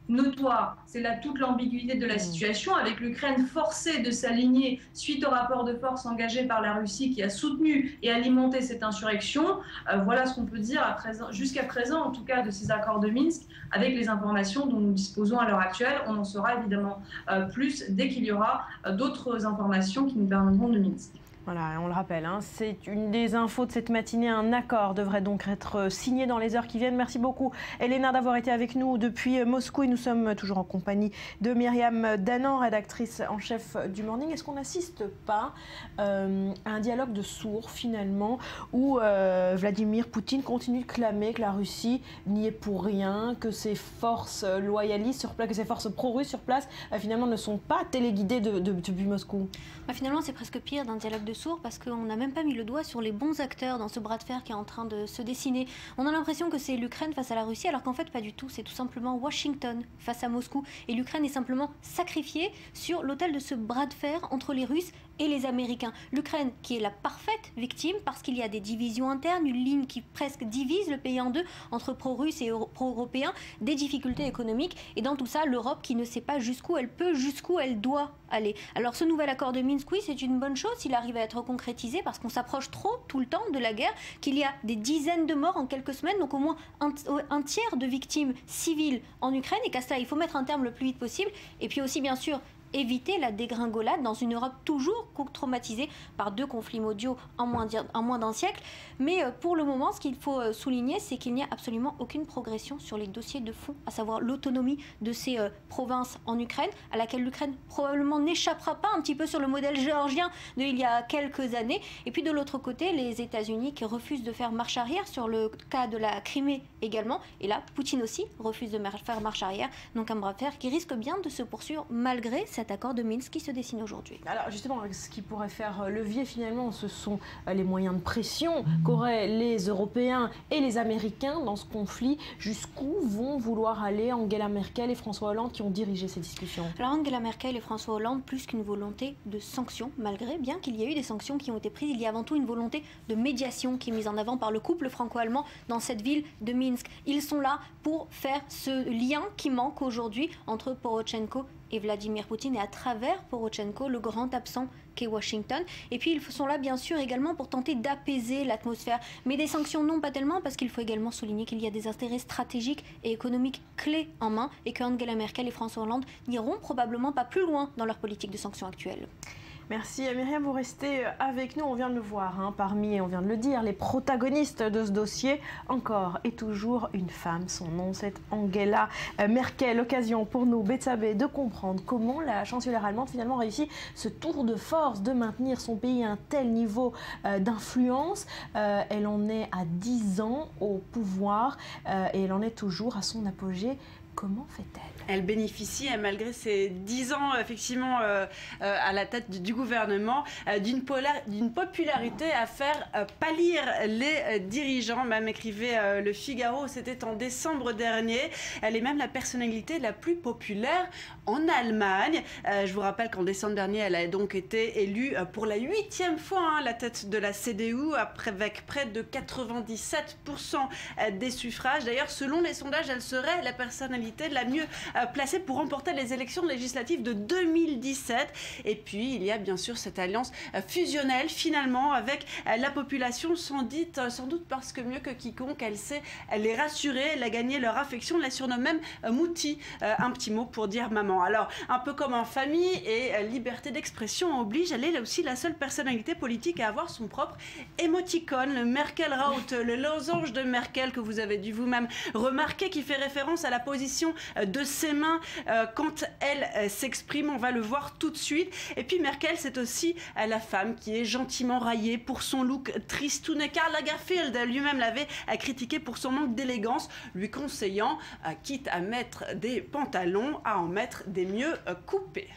notoire. C'est là toute l'ambiguïté de la situation, avec l'Ukraine forcée de s'aligner suite au rapport de force engagé par la Russie qui a soutenu et alimenté cette insurrection. Euh, voilà ce qu'on peut dire à présent, jusqu'à présent, en tout cas, de ces accords de Minsk, avec les informations dont nous disposons à l'heure actuelle. On en saura évidemment euh, plus dès qu'il y aura euh, d'autres informations qui nous permettront de Minsk. Voilà, on le rappelle, hein, c'est une des infos de cette matinée. Un accord devrait donc être signé dans les heures qui viennent. Merci beaucoup, Elena, d'avoir été avec nous depuis Moscou. Et nous sommes toujours en compagnie de Myriam Danan, rédactrice en chef du Morning. Est-ce qu'on n'assiste pas euh, à un dialogue de sourds, finalement, où euh, Vladimir Poutine continue de clamer que la Russie n'y est pour rien, que ses forces loyalistes sur place, que ses forces pro-russes sur place, euh, finalement, ne sont pas téléguidées de, de, depuis Moscou? Bah, finalement, c'est presque pire d'un dialogue de sourds parce qu'on n'a même pas mis le doigt sur les bons acteurs dans ce bras de fer qui est en train de se dessiner. On a l'impression que c'est l'Ukraine face à la Russie, alors qu'en fait pas du tout. C'est tout simplement Washington face à Moscou. Et l'Ukraine est simplement sacrifiée sur l'autel de ce bras de fer entre les Russes et les Américains. L'Ukraine qui est la parfaite victime parce qu'il y a des divisions internes, une ligne qui presque divise le pays en deux entre pro-russes et pro-européens, des difficultés économiques et dans tout ça, l'Europe qui ne sait pas jusqu'où elle peut, jusqu'où elle doit aller. Alors ce nouvel accord de Minsk, oui, c'est une bonne chose s'il arrive à être concrétisé parce qu'on s'approche trop tout le temps de la guerre, qu'il y a des dizaines de morts en quelques semaines, donc au moins un, un tiers de victimes civiles en Ukraine et qu'à cela, il faut mettre un terme le plus vite possible. Et puis aussi, bien sûr, éviter la dégringolade dans une Europe toujours traumatisée par deux conflits mondiaux en moins, en moins d'un siècle. Mais pour le moment, ce qu'il faut souligner, c'est qu'il n'y a absolument aucune progression sur les dossiers de fond, à savoir l'autonomie de ces euh, provinces en Ukraine, à laquelle l'Ukraine probablement n'échappera pas, un petit peu sur le modèle géorgien d'il y a quelques années. Et puis de l'autre côté, les États-Unis qui refusent de faire marche arrière sur le cas de la Crimée également. Et là, Poutine aussi refuse de faire marche arrière. Donc un bras de fer qui risque bien de se poursuivre malgré cet accord de Minsk qui se dessine aujourd'hui. Alors justement, ce qui pourrait faire levier finalement, ce sont les moyens de pression qu'auraient les Européens et les Américains dans ce conflit. Jusqu'où vont vouloir aller Angela Merkel et François Hollande qui ont dirigé ces discussions? Alors Angela Merkel et François Hollande, plus qu'une volonté de sanctions, malgré bien qu'il y ait eu des sanctions qui ont été prises, il y a avant tout une volonté de médiation qui est mise en avant par le couple franco-allemand dans cette ville de Minsk. Ils sont là pour faire ce lien qui manque aujourd'hui entre Porochenko et Vladimir Poutine et à travers Porochenko, le grand absent qu'est Washington. Et puis ils sont là bien sûr également pour tenter d'apaiser l'atmosphère. Mais des sanctions non, pas tellement, parce qu'il faut également souligner qu'il y a des intérêts stratégiques et économiques clés en main et qu'Angela Merkel et François Hollande n'iront probablement pas plus loin dans leur politique de sanctions actuelle. Merci Myriam, vous restez avec nous, on vient de le voir, hein, parmi, on vient de le dire, les protagonistes de ce dossier, encore et toujours une femme, son nom c'est Angela Merkel. Occasion pour nous, Betsabe, de comprendre comment la chancelière allemande finalement réussit ce tour de force de maintenir son pays à un tel niveau euh, d'influence. Euh, elle en est à dix ans au pouvoir euh, et elle en est toujours à son apogée. Comment fait-elle? Elle bénéficie, malgré ses dix ans effectivement euh, euh, à la tête du, du gouvernement, euh, d'une d'une popularité à faire euh, pâlir les euh, dirigeants. Même écrivait euh, Le Figaro, c'était en décembre dernier. Elle est même la personnalité la plus populaire en Allemagne. Euh, je vous rappelle qu'en décembre dernier, elle a donc été élue euh, pour la huitième fois hein, à la tête de la C D U, après, avec près de quatre-vingt-dix-sept pour cent des suffrages. D'ailleurs, selon les sondages, elle serait la personnalité la mieux euh, placée pour remporter les élections législatives de deux mille dix-sept. Et puis, il y a bien sûr cette alliance euh, fusionnelle, finalement, avec euh, la population, sans, dite, euh, sans doute parce que mieux que quiconque, elle sait elle les rassurer, elle a gagné leur affection, elle la surnomme même euh, Mouti, euh, un petit mot pour dire maman. Alors, un peu comme en famille, et euh, liberté d'expression oblige, elle est aussi la seule personnalité politique à avoir son propre émoticône, le Merkel-Raut, le losange de Merkel que vous avez dû vous-même remarquer, qui fait référence à la position de ses mains euh, quand elle euh, s'exprime. On va le voir tout de suite. Et puis Merkel, c'est aussi euh, la femme qui est gentiment raillée pour son look tristoun. Karl Lagerfeld lui-même l'avait euh, critiqué pour son manque d'élégance, lui conseillant, euh, quitte à mettre des pantalons, à en mettre des mieux euh, coupés.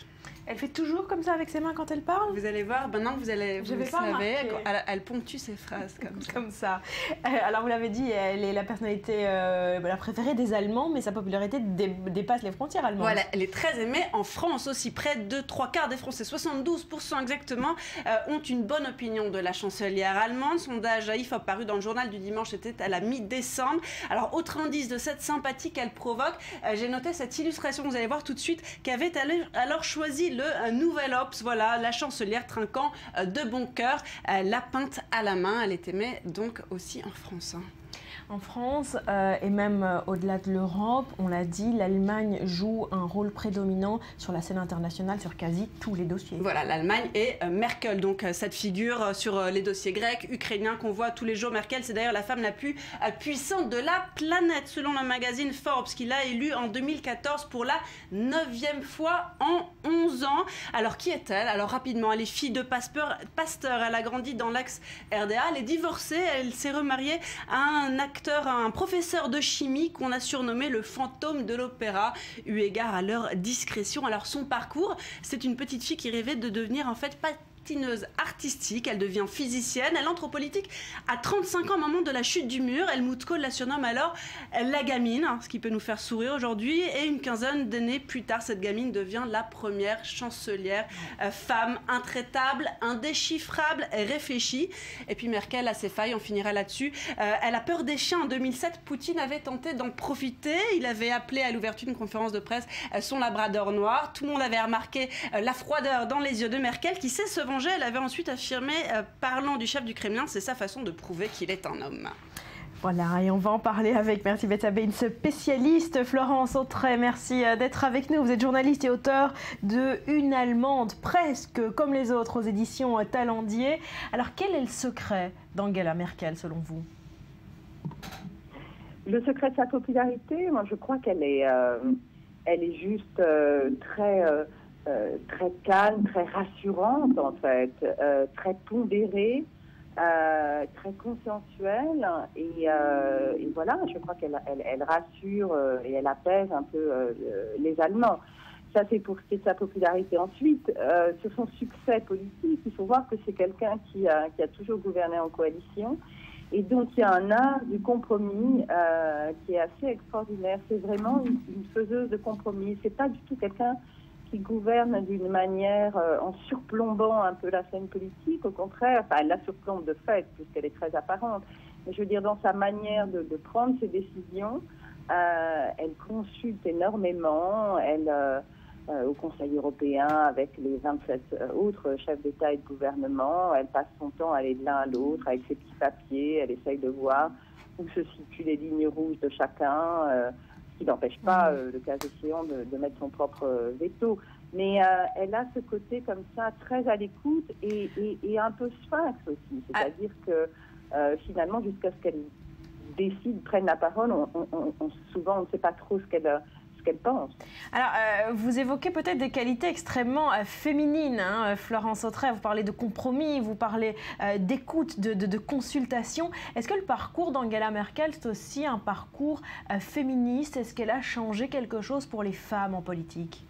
Elle fait toujours comme ça avec ses mains quand elle parle? Vous allez voir, maintenant que vous allez, vous Je vais le pas savez, remarquer. elle, elle ponctue ses phrases comme ça. Comme ça. Euh, alors vous l'avez dit, elle est la personnalité euh, la préférée des Allemands, mais sa popularité dé dépasse les frontières allemandes. Voilà, elle est très aimée en France aussi. Près de trois quarts des Français, soixante-douze pour cent exactement, euh, ont une bonne opinion de la chancelière allemande. Sondage I F O P paru dans le journal du dimanche, c'était à la mi-décembre. Alors autre indice de cette sympathie qu'elle provoque, euh, j'ai noté cette illustration, vous allez voir tout de suite, qu'avait alors choisi le euh, Nouvel Obs, voilà, la chancelière trinquant euh, de bon cœur, euh, la pinte à la main. Elle est aimée donc aussi en France. Hein. En France, euh, et même euh, au-delà de l'Europe, on l'a dit, l'Allemagne joue un rôle prédominant sur la scène internationale, sur quasi tous les dossiers. Voilà, l'Allemagne et euh, Merkel, donc euh, cette figure euh, sur euh, les dossiers grecs, ukrainiens qu'on voit tous les jours. Merkel, c'est d'ailleurs la femme la plus euh, puissante de la planète, selon le magazine Forbes, qui l'a élue en deux mille quatorze pour la neuvième fois en onze ans. Alors, qui est-elle? Alors, rapidement, elle est fille de pasteur, pasteur, elle a grandi dans l'ex-R D A, elle est divorcée, elle s'est remariée à un acteur un professeur de chimie qu'on a surnommé le fantôme de l'opéra, eu égard à leur discrétion. Alors son parcours, c'est une petite fille qui rêvait de devenir en fait patineuse artistique. Elle devient physicienne, elle entre en politique à trente-cinq ans au moment de la chute du mur. Helmut Kohl la surnomme alors la gamine, ce qui peut nous faire sourire aujourd'hui. Et une quinzaine d'années plus tard, cette gamine devient la première chancelière euh, femme intraitable, indéchiffrable, réfléchie. Et puis Merkel a ses failles, on finira là-dessus. Euh, elle a peur des chiens. En deux mille sept, Poutine avait tenté d'en profiter. Il avait appelé à l'ouverture d'une conférence de presse euh, son labrador noir. Tout le monde avait remarqué euh, la froideur dans les yeux de Merkel, qui sait se venger. Elle avait ensuite affirmé, euh, parlant du chef du Kremlin, c'est sa façon de prouver qu'il est un homme. Voilà, et on va en parler avec, merci Betsabe, une spécialiste, Florence Autray. Merci d'être avec nous. Vous êtes journaliste et auteur de Une Allemande, presque comme les autres, aux éditions Talendier. Alors, quel est le secret d'Angela Merkel, selon vous? Le secret de sa popularité, moi, je crois qu'elle est, euh, elle est juste euh, très... Euh, Euh, très calme, très rassurante en fait, euh, très pondérée, euh, très consensuelle et, euh, et voilà, je crois qu'elle elle, elle rassure euh, et elle apaise un peu euh, les Allemands. Ça c'est pour ce qui est de sa popularité. Ensuite, euh, sur son succès politique, il faut voir que c'est quelqu'un qui a, qui a toujours gouverné en coalition et donc il y a un art du compromis euh, qui est assez extraordinaire. C'est vraiment une, une faiseuse de compromis. C'est pas du tout quelqu'un qui gouverne d'une manière euh, en surplombant un peu la scène politique. Au contraire, enfin, elle la surplombe de fait, puisqu'elle est très apparente. Mais je veux dire, dans sa manière de, de prendre ses décisions, euh, elle consulte énormément. Elle, euh, euh, au Conseil européen, avec les vingt-sept autres chefs d'État et de gouvernement, elle passe son temps à aller de l'un à l'autre avec ses petits papiers. Elle essaye de voir où se situent les lignes rouges de chacun. Euh, qui n'empêche pas, euh, le cas échéant, de, de mettre son propre euh, veto. Mais euh, elle a ce côté comme ça, très à l'écoute et, et, et un peu sphinx aussi. C'est-à-dire que euh, finalement, jusqu'à ce qu'elle décide, prenne la parole, on, on, on, souvent on ne sait pas trop ce qu'elle qu'elle pense. Alors, euh, vous évoquez peut-être des qualités extrêmement euh, féminines, hein, Florence Autray. Vous parlez de compromis, vous parlez euh, d'écoute, de, de, de consultation. Est-ce que le parcours d'Angela Merkel, c'est aussi un parcours euh, féministe? Est-ce qu'elle a changé quelque chose pour les femmes en politique?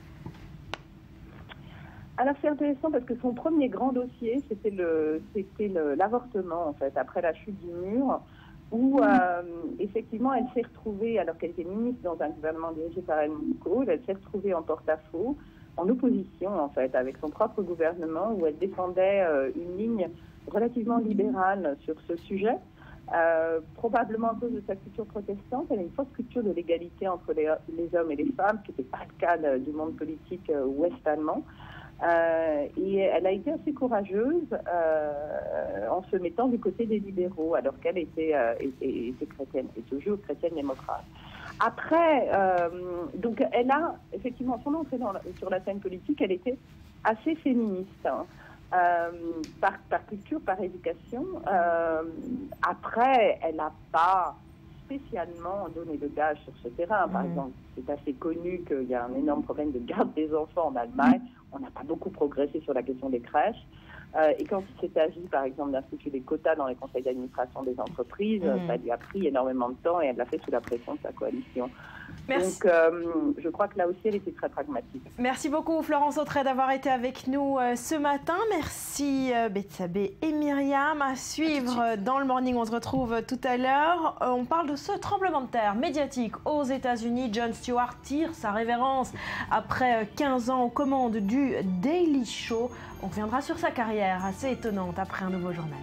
Alors, c'est intéressant parce que son premier grand dossier, c'était le, c'était l'avortement, en fait, après la chute du mur, où euh, effectivement elle s'est retrouvée, alors qu'elle était ministre dans un gouvernement dirigé par Helmut Kohl, elle s'est retrouvée en porte-à-faux, en opposition en fait avec son propre gouvernement, où elle défendait euh, une ligne relativement libérale sur ce sujet, euh, probablement à cause de sa culture protestante. Elle a une forte culture de l'égalité entre les, les hommes et les femmes, qui n'était pas le cas de, du monde politique euh, ouest-allemand. Euh, et elle a été assez courageuse euh, en se mettant du côté des libéraux, alors qu'elle était, euh, était, était chrétienne, et toujours chrétienne démocrate. Après, euh, donc elle a effectivement son entrée dans la, sur la scène politique, elle était assez féministe, hein, euh, par, par culture, par éducation. Euh, après, elle n'a pas spécialement donné de gage sur ce terrain. Par mmh. exemple, c'est assez connu qu'il y a un énorme problème de garde des enfants en Allemagne. On n'a pas beaucoup progressé sur la question des crèches. Euh, et quand il s'est agi, par exemple, d'instituer des quotas dans les conseils d'administration des entreprises, mmh. ça lui a pris énormément de temps et elle l'a fait sous la pression de sa coalition. Merci. Donc, euh, je crois que là aussi, elle était très pragmatique. Merci beaucoup, Florence Autrey, d'avoir été avec nous euh, ce matin. Merci, euh, Bethsabée et Myriam. À suivre euh, dans le Morning, on se retrouve euh, tout à l'heure. Euh, on parle de ce tremblement de terre médiatique aux États-Unis. Jon Stewart tire sa révérence après euh, quinze ans aux commandes du Daily Show. On reviendra sur sa carrière assez étonnante après un nouveau journal.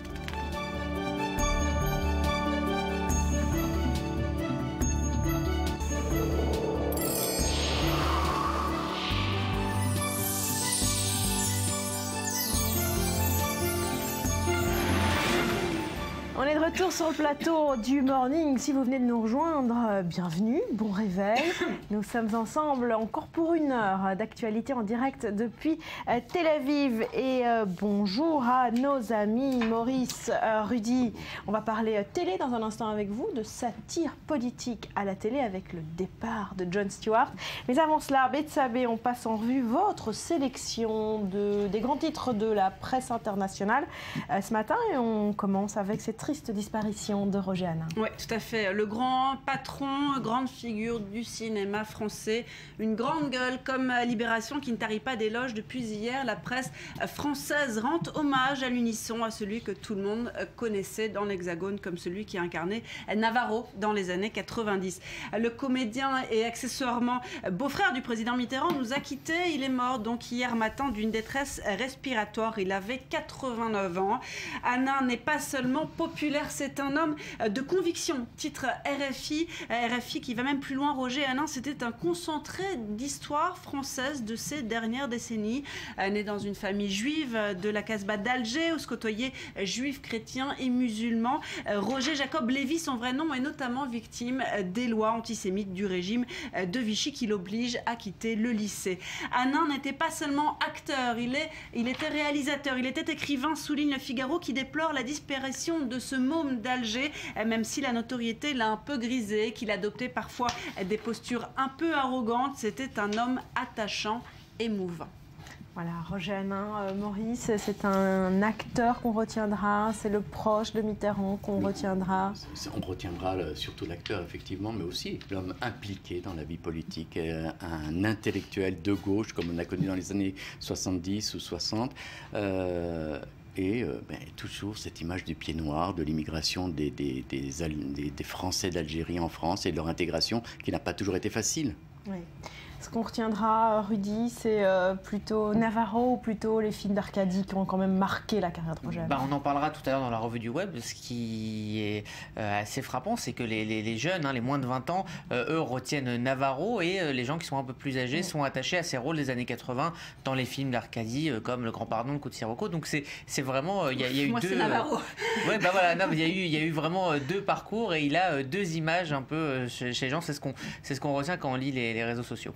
On est de retour sur le plateau du Morning. Si vous venez de nous rejoindre, bienvenue, bon réveil. Nous sommes ensemble encore pour une heure d'actualité en direct depuis Tel Aviv. Et euh, bonjour à nos amis Maurice, euh, Rudy. On va parler télé dans un instant avec vous, de satire politique à la télé avec le départ de Jon Stewart. Mais avant cela, Bethsabée, on passe en revue votre sélection de, des grands titres de la presse internationale euh, ce matin. Et on commence avec cette triste disparition de Roger Hanin. Oui, tout à fait. Le grand patron, grande figure du cinéma français, une grande gueule comme Libération qui ne tarit pas d'éloges depuis hier. La presse française rend hommage à l'unisson à celui que tout le monde connaissait dans l'Hexagone comme celui qui incarnait Navarro dans les années quatre-vingt-dix. Le comédien et accessoirement beau-frère du président Mitterrand nous a quittés. Il est mort donc hier matin d'une détresse respiratoire. Il avait quatre-vingt-neuf ans. Hanin n'est pas seulement populaire, c'est un homme de conviction. Titre R F I, R F I qui va même plus loin. Roger Hanin, c'était un concentré d'histoire française de ces dernières décennies. Né dans une famille juive de la Casbah d'Alger, où se côtoyaient juifs, chrétiens et musulmans. Roger Jacob Lévy, son vrai nom, est notamment victime des lois antisémites du régime de Vichy qui l'oblige à quitter le lycée. Hanin n'était pas seulement acteur, il, est, il était réalisateur, il était écrivain, souligne le Figaro qui déplore la disparition de ce môme d'Alger, même si la notoriété l'a un peu grisé, qu'il adoptait parfois des postures un peu arrogantes. C'était un homme attachant, émouvant. Voilà, Roger Hanin, euh, Maurice, c'est un acteur qu'on retiendra, c'est le proche de Mitterrand qu'on retiendra. On retiendra le, surtout l'acteur, effectivement, mais aussi l'homme impliqué dans la vie politique, euh, un intellectuel de gauche, comme on a connu dans les années soixante-dix ou soixante. Euh, Et euh, ben, toujours cette image du pied noir, de l'immigration des, des, des, des, des Français d'Algérie en France et de leur intégration qui n'a pas toujours été facile. Oui. Ce qu'on retiendra, Rudy, c'est euh, plutôt Navarro ou plutôt les films d'Arcadie qui ont quand même marqué la carrière de Roger Hanin. Bah, on en parlera tout à l'heure dans la revue du web. Ce qui est euh, assez frappant, c'est que les, les, les jeunes, hein, les moins de vingt ans, euh, eux retiennent Navarro et euh, les gens qui sont un peu plus âgés mmh. sont attachés à ces rôles des années quatre-vingts dans les films d'Arcadie euh, comme Le Grand Pardon, Le Coup de Sirocco. Donc c'est vraiment, il euh, y, y a eu Moi, deux. C'est Navarro. Euh, ouais, bah voilà, non, il y a eu, il y a eu vraiment euh, deux parcours et il a euh, deux images un peu euh, chez, chez les gens. C'est ce qu'on, c'est ce qu'on retient quand on lit les, les réseaux sociaux.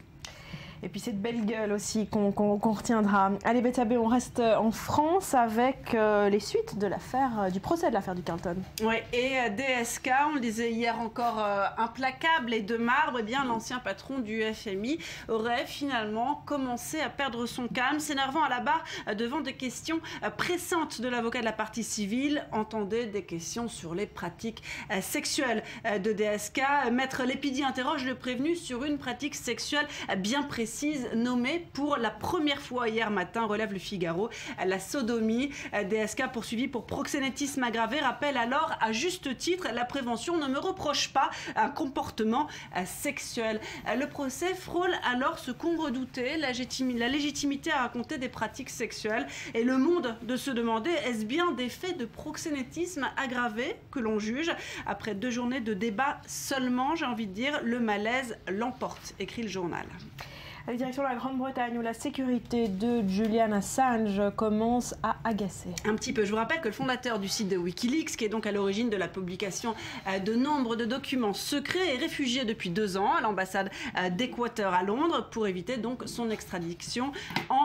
Et puis cette belle gueule aussi qu'on qu'on, qu'on retiendra. Allez, Bethsabée, on reste en France avec euh, les suites de l'affaire, euh, du procès de l'affaire du Carlton. Oui, et euh, D S K, on le disait hier encore, euh, implacable et de marbre, eh bien l'ancien patron du F M I aurait finalement commencé à perdre son calme, s'énervant à la barre euh, devant des questions euh, pressantes de l'avocat de la partie civile. Entendez des questions sur les pratiques euh, sexuelles euh, de D S K. Maître Lépidi interroge le prévenu sur une pratique sexuelle euh, bien précise, nommée pour la première fois hier matin, relève le Figaro. La sodomie. D S K poursuivi pour proxénétisme aggravé rappelle alors à juste titre la prévention ne me reproche pas un comportement sexuel. Le procès frôle alors ce qu'on redoutait, la légitimité à raconter des pratiques sexuelles et le monde de se demander est-ce bien des faits de proxénétisme aggravé que l'on juge. Après deux journées de débat seulement, j'ai envie de dire, le malaise l'emporte, écrit le journal. La direction de la Grande-Bretagne où la sécurité de Julian Assange commence à agacer. Un petit peu. Je vous rappelle que le fondateur du site de Wikileaks, qui est donc à l'origine de la publication de nombre de documents secrets, est réfugié depuis deux ans à l'ambassade d'Équateur à Londres pour éviter donc son extradition en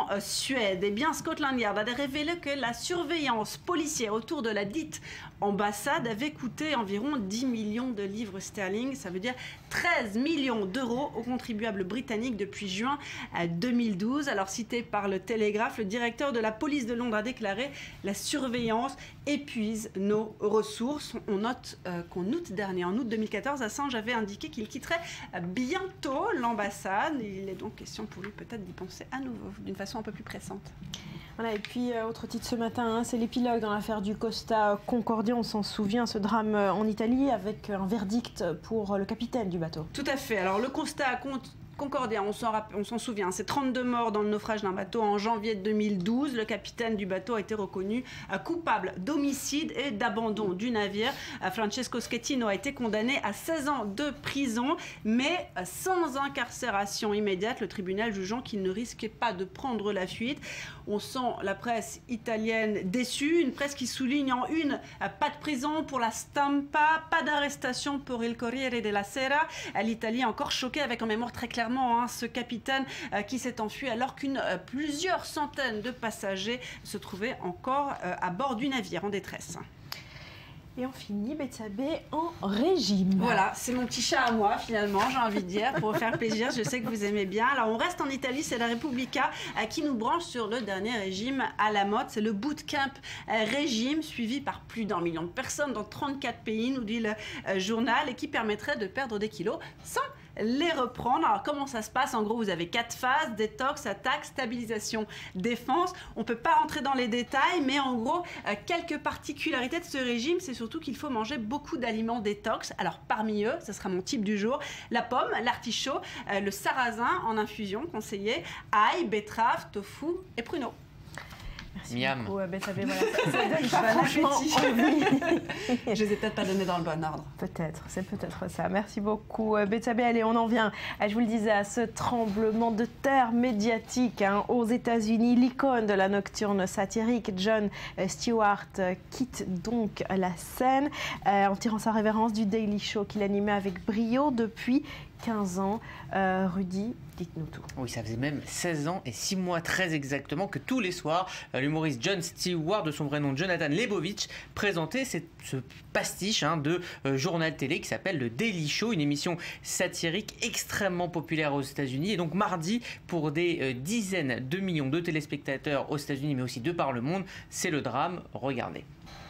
en euh, Suède. Eh bien, Scotland Yard a révélé que la surveillance policière autour de la dite ambassade avait coûté environ dix millions de livres sterling. Ça veut dire treize millions d'euros aux contribuables britanniques depuis juin deux mille douze. Alors, cité par le Télégraphe, le directeur de la police de Londres a déclaré « La surveillance épuise nos ressources ». On note euh, qu'en août dernier, en août deux mille quatorze, Assange avait indiqué qu'il quitterait bientôt l'ambassade. Il est donc question pour lui peut-être d'y penser à nouveau, d'une façon un peu plus pressante. Voilà, et puis, euh, autre titre ce matin, hein, c'est l'épilogue dans l'affaire du Costa Concordia. On s'en souvient, ce drame euh, en Italie avec un verdict pour euh, le capitaine du bateau. Tout à fait. Alors, le Costa Concordia, on s'en souvient, c'est trente-deux morts dans le naufrage d'un bateau en janvier deux mille douze. Le capitaine du bateau a été reconnu euh, coupable d'homicide et d'abandon du navire. Euh, Francesco Schettino a été condamné à seize ans de prison, mais euh, sans incarcération immédiate, le tribunal jugeant qu'il ne risquait pas de prendre la fuite. On sent la presse italienne déçue, une presse qui souligne en une euh, pas de prison pour la Stampa, pas d'arrestation pour il Corriere della Sera. Euh, L'Italie est encore choquée avec en mémoire très clairement Hein, ce capitaine euh, qui s'est enfui alors qu'une euh, plusieurs centaines de passagers se trouvaient encore euh, à bord du navire en détresse. Et on finit Betsabé en régime. Voilà, c'est mon petit chat à moi finalement, j'ai envie de dire, pour vous faire plaisir, je sais que vous aimez bien. Alors on reste en Italie, c'est la Repubblica euh, qui nous branche sur le dernier régime à la mode, c'est le bootcamp euh, régime suivi par plus d'un million de personnes dans trente-quatre pays, nous dit le euh, journal, et qui permettrait de perdre des kilos sans les reprendre. Alors comment ça se passe? En gros, vous avez quatre phases: détox, attaque, stabilisation, défense. On ne peut pas rentrer dans les détails, mais en gros, euh, quelques particularités de ce régime, c'est surtout qu'il faut manger beaucoup d'aliments détox. Alors parmi eux, ce sera mon type du jour: la pomme, l'artichaut, euh, le sarrasin en infusion conseillé, ail, betterave, tofu et pruneau. Merci Miam. beaucoup, Betsabé. Voilà, ça, ça donne Bon franchement envie. Je les ai peut-être pas donnés dans le bon ordre. Peut-être, c'est peut-être ça. Merci beaucoup, Betsabé. Allez, on en vient, je vous le disais, à ce tremblement de terre médiatique hein, aux États-Unis. L'icône de la nocturne satirique, Jon Stewart, quitte donc la scène euh, en tirant sa révérence du Daily Show qu'il animait avec brio depuis quinze ans. Euh, Rudy, dites-nous tout. Oui, ça faisait même seize ans et six mois très exactement que tous les soirs, l'humoriste Jon Stewart, de son vrai nom Jonathan Lebovitch, présentait cette, ce pastiche hein, de euh, journal télé qui s'appelle le Daily Show, une émission satirique extrêmement populaire aux États-Unis. Et donc mardi, pour des euh, dizaines de millions de téléspectateurs aux États-Unis, mais aussi de par le monde, c'est le drame. Regardez.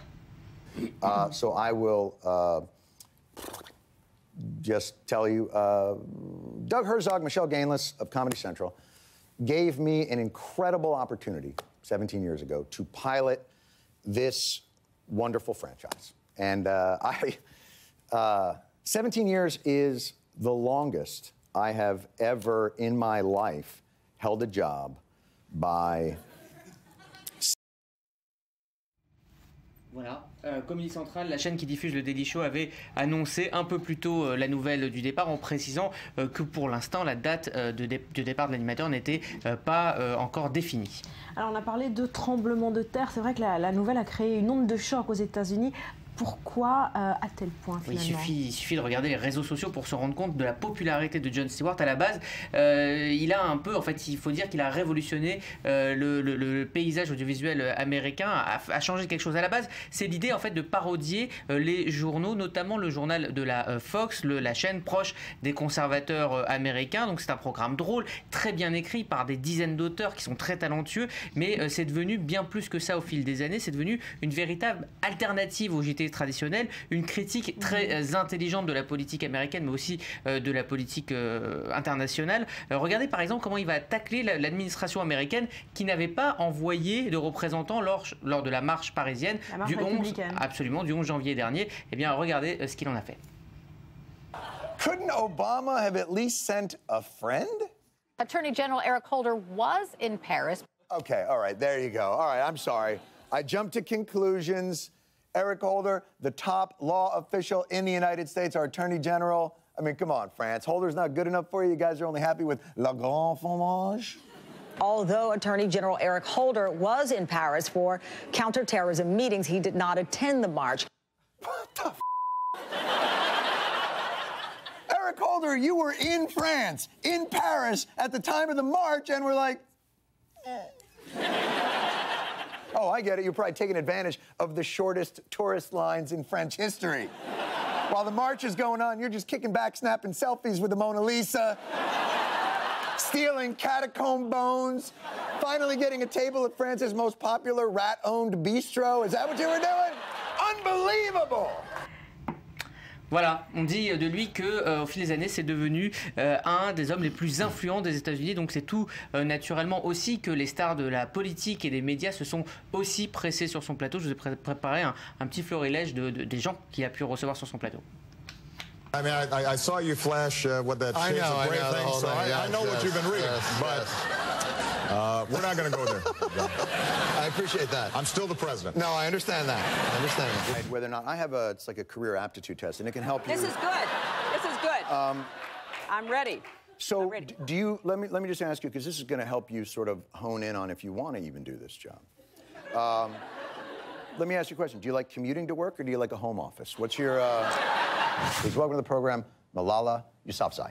Uh, so I will... Uh... Just tell you, uh, Doug Herzog, Michelle Gainless of Comedy Central gave me an incredible opportunity seventeen years ago to pilot this wonderful franchise. And uh, I, uh, seventeen years is the longest I have ever in my life held a job by... Voilà, euh, Comedy Central, la chaîne qui diffuse le Daily Show, avait annoncé un peu plus tôt euh, la nouvelle du départ en précisant euh, que pour l'instant la date euh, de, dé de départ de l'animateur n'était euh, pas euh, encore définie. Alors on a parlé de tremblement de terre, c'est vrai que la, la nouvelle a créé une onde de choc aux États-Unis. Pourquoi euh, à tel point finalement? Oui, il, suffit, il suffit de regarder les réseaux sociaux pour se rendre compte de la popularité de Jon Stewart. À la base, euh, il a un peu, en fait, il faut dire qu'il a révolutionné euh, le, le, le paysage audiovisuel américain, a, a changé quelque chose. À la base, c'est l'idée en fait de parodier euh, les journaux, notamment le journal de la euh, Fox, le, la chaîne proche des conservateurs euh, américains. Donc c'est un programme drôle, très bien écrit par des dizaines d'auteurs qui sont très talentueux, mais euh, c'est devenu bien plus que ça au fil des années. C'est devenu une véritable alternative au J T traditionnelle, une critique très euh, intelligente de la politique américaine, mais aussi euh, de la politique euh, internationale. Euh, regardez par exemple comment il va tacler l'administration américaine qui n'avait pas envoyé de représentants lors, lors de la marche parisienne la marche du onze, absolument, du onze janvier dernier. Eh bien, regardez euh, ce qu'il en a fait. Couldn't Obama have at least sent a friend? Attorney General Eric Holder was in Paris. Okay, all right, there you go. All right, I'm sorry. I jumped to conclusions. Eric Holder, the top law official in the United States, our Attorney General. I mean, come on, France. Holder's not good enough for you. You guys are only happy with Le Grand Fromage? Although Attorney General Eric Holder was in Paris for counterterrorism meetings, he did not attend the march. What the f***? Eric Holder, you were in France, in Paris, at the time of the march, and we're like, Oh, I get it. You're probably taking advantage of the shortest tourist lines in French history. While the march is going on, you're just kicking back, snapping selfies with the Mona Lisa, stealing catacomb bones, finally getting a table at France's most popular rat-owned bistro. Is that what you were doing? Unbelievable! Voilà, on dit de lui que euh, au fil des années, c'est devenu euh, un des hommes les plus influents des États-Unis. Donc c'est tout euh, naturellement aussi que les stars de la politique et des médias se sont aussi pressés sur son plateau. Je vous ai pré préparé un, un petit florilège de, de, des gens qu'il a pu recevoir sur son plateau. I mean, I, I saw you flash uh, what that shades of grey thing, so I, I know what you've been reading, but uh, we're not going to go there. I appreciate that. I'm still the president. No, I understand that. I understand that. Whether or not I have a, it's like a career aptitude test, and it can help you. This is good. This is good. Um, I'm ready. So, I'm ready. do you? Let me let me just ask you, because this is going to help you sort of hone in on if you want to even do this job. Um, let me ask you a question. Do you like commuting to work, or do you like a home office? What's your? Uh, Please welcome to the program, Malala Yousafzai.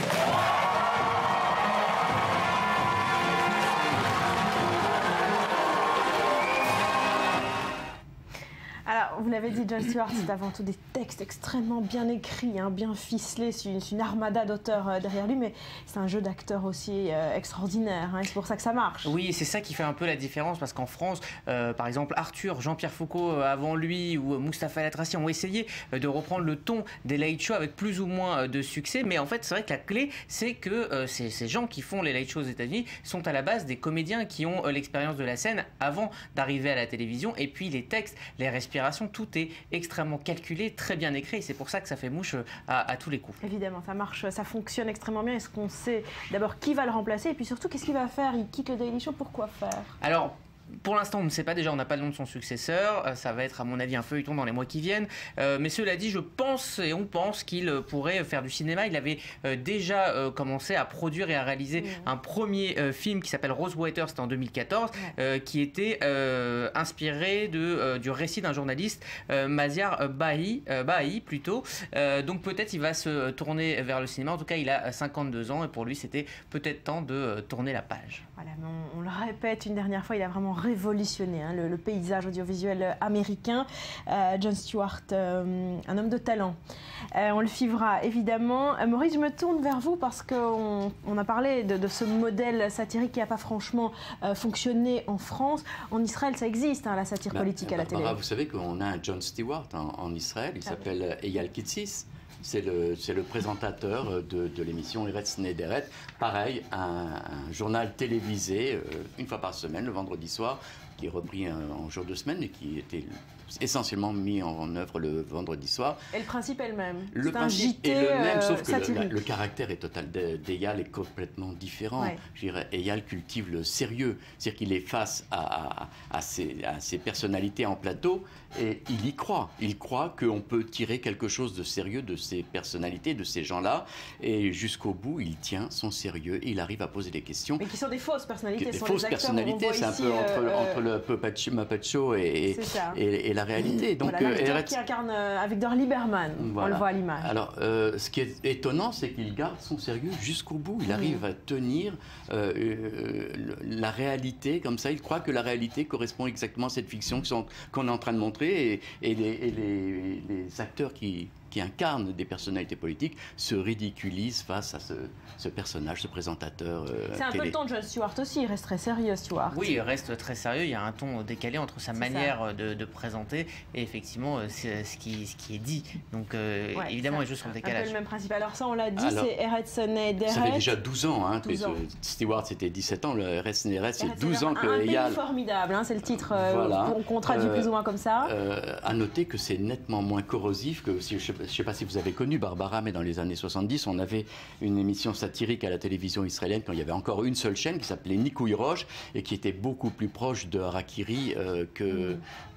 Alors, vous l'avez dit, Jon Stewart, c'est avant tout des textes extrêmement bien écrits, hein, bien ficelés, c'est une, une armada d'auteurs euh, derrière lui, mais c'est un jeu d'acteur aussi euh, extraordinaire, hein, c'est pour ça que ça marche. Oui, et c'est ça qui fait un peu la différence, parce qu'en France, euh, par exemple, Arthur, Jean-Pierre Foucault euh, avant lui, ou euh, Mustapha Latraci ont essayé euh, de reprendre le ton des late shows avec plus ou moins euh, de succès, mais en fait, c'est vrai que la clé, c'est que euh, ces, ces gens qui font les late shows aux États-Unis sont à la base des comédiens qui ont euh, l'expérience de la scène avant d'arriver à la télévision, et puis les textes, les respirations, tout est extrêmement calculé, très bien écrit, et c'est pour ça que ça fait mouche à, à tous les coups. Évidemment, ça marche, ça fonctionne extrêmement bien. Est-ce qu'on sait d'abord qui va le remplacer, et puis surtout qu'est-ce qu'il va faire? Il quitte le Daily Show, pourquoi faire? Alors, pour l'instant, on ne sait pas, déjà on n'a pas le nom de son successeur, euh, ça va être à mon avis un feuilleton dans les mois qui viennent, euh, mais cela dit, je pense et on pense qu'il pourrait faire du cinéma. Il avait euh, déjà euh, commencé à produire et à réaliser mmh. un premier euh, film qui s'appelle Rosewater, c'était en deux mille quatorze, mmh. euh, qui était euh, inspiré de, euh, du récit d'un journaliste, euh, Maziar Bahi, euh, Bahi plutôt, euh, donc peut-être il va se tourner vers le cinéma. En tout cas, il a cinquante-deux ans et pour lui c'était peut-être temps de euh, tourner la page. Voilà, mais on, on le répète une dernière fois, il a vraiment révolutionné hein, le, le paysage audiovisuel américain. Euh, Jon Stewart, euh, un homme de talent. Euh, on le suivra évidemment. Euh, Maurice, je me tourne vers vous parce qu'on on a parlé de, de ce modèle satirique qui n'a pas franchement euh, fonctionné en France. En Israël, ça existe, hein, la satire bah, politique à la Barbara, télé. Vous savez qu'on a un Jon Stewart en, en Israël, il ah, s'appelle oui. Eyal Kitsis. C'est le, le présentateur de, de l'émission Eretz Nederet. Pareil, un, un journal télévisé, euh, une fois par semaine, le vendredi soir, qui est repris un, en jour de semaine et qui était essentiellement mis en, en œuvre le vendredi soir. Et le principe est le même. Le principe est le même, sauf que le, le caractère est total d'Eyal est complètement différent. Ouais. Je dirais, Eyal cultive le sérieux, c'est-à-dire qu'il est face à, à, à, ses, à ses personnalités en plateau et il y croit. Il croit qu'on peut tirer quelque chose de sérieux de ces personnalités, de ces gens-là, et jusqu'au bout, il tient son sérieux et il arrive à poser des questions. Mais qui sont des fausses personnalités. Des fausses personnalités, c'est un peu entre, euh, entre le Muppet Show et, et, et la réalité. Donc, voilà, l'acteur euh, qui incarne euh, Victor Lieberman, voilà. On le voit à l'image. Alors, euh, ce qui est étonnant, c'est qu'il garde son sérieux jusqu'au bout. Il arrive mmh. à tenir euh, euh, la réalité comme ça. Il croit que la réalité correspond exactement à cette fiction qu'on est en train de montrer. Et, et, les, et les, les acteurs qui... qui incarnent des personnalités politiques, se ridiculisent face à ce, ce personnage, ce présentateur euh, C'est un télé. peu le ton de Jon Stewart aussi, il reste très sérieux, Stewart. Oui, il reste très sérieux, il y a un ton décalé entre sa manière de, de présenter et effectivement ce qui, ce qui est dit. Donc euh, ouais, évidemment, il joue sur le décalage. Un peu le même principe. Alors ça, on l'a dit, c'est Eretz Nederet. Ça fait déjà douze ans, hein, douze ans. Stewart c'était dix-sept ans, le Eretz Nederet c'est douze ans que un Eyal... Un pays formidable, hein, c'est le titre voilà. euh, qu'on traduit euh, plus ou moins comme ça. Euh, à noter que c'est nettement moins corrosif que, si, je ne sais pas si vous avez connu Barbara, mais dans les années soixante-dix, on avait une émission satirique à la télévision israélienne quand il y avait encore une seule chaîne qui s'appelait Nikouï Roche et qui était beaucoup plus proche de Harakiri euh, que, mmh.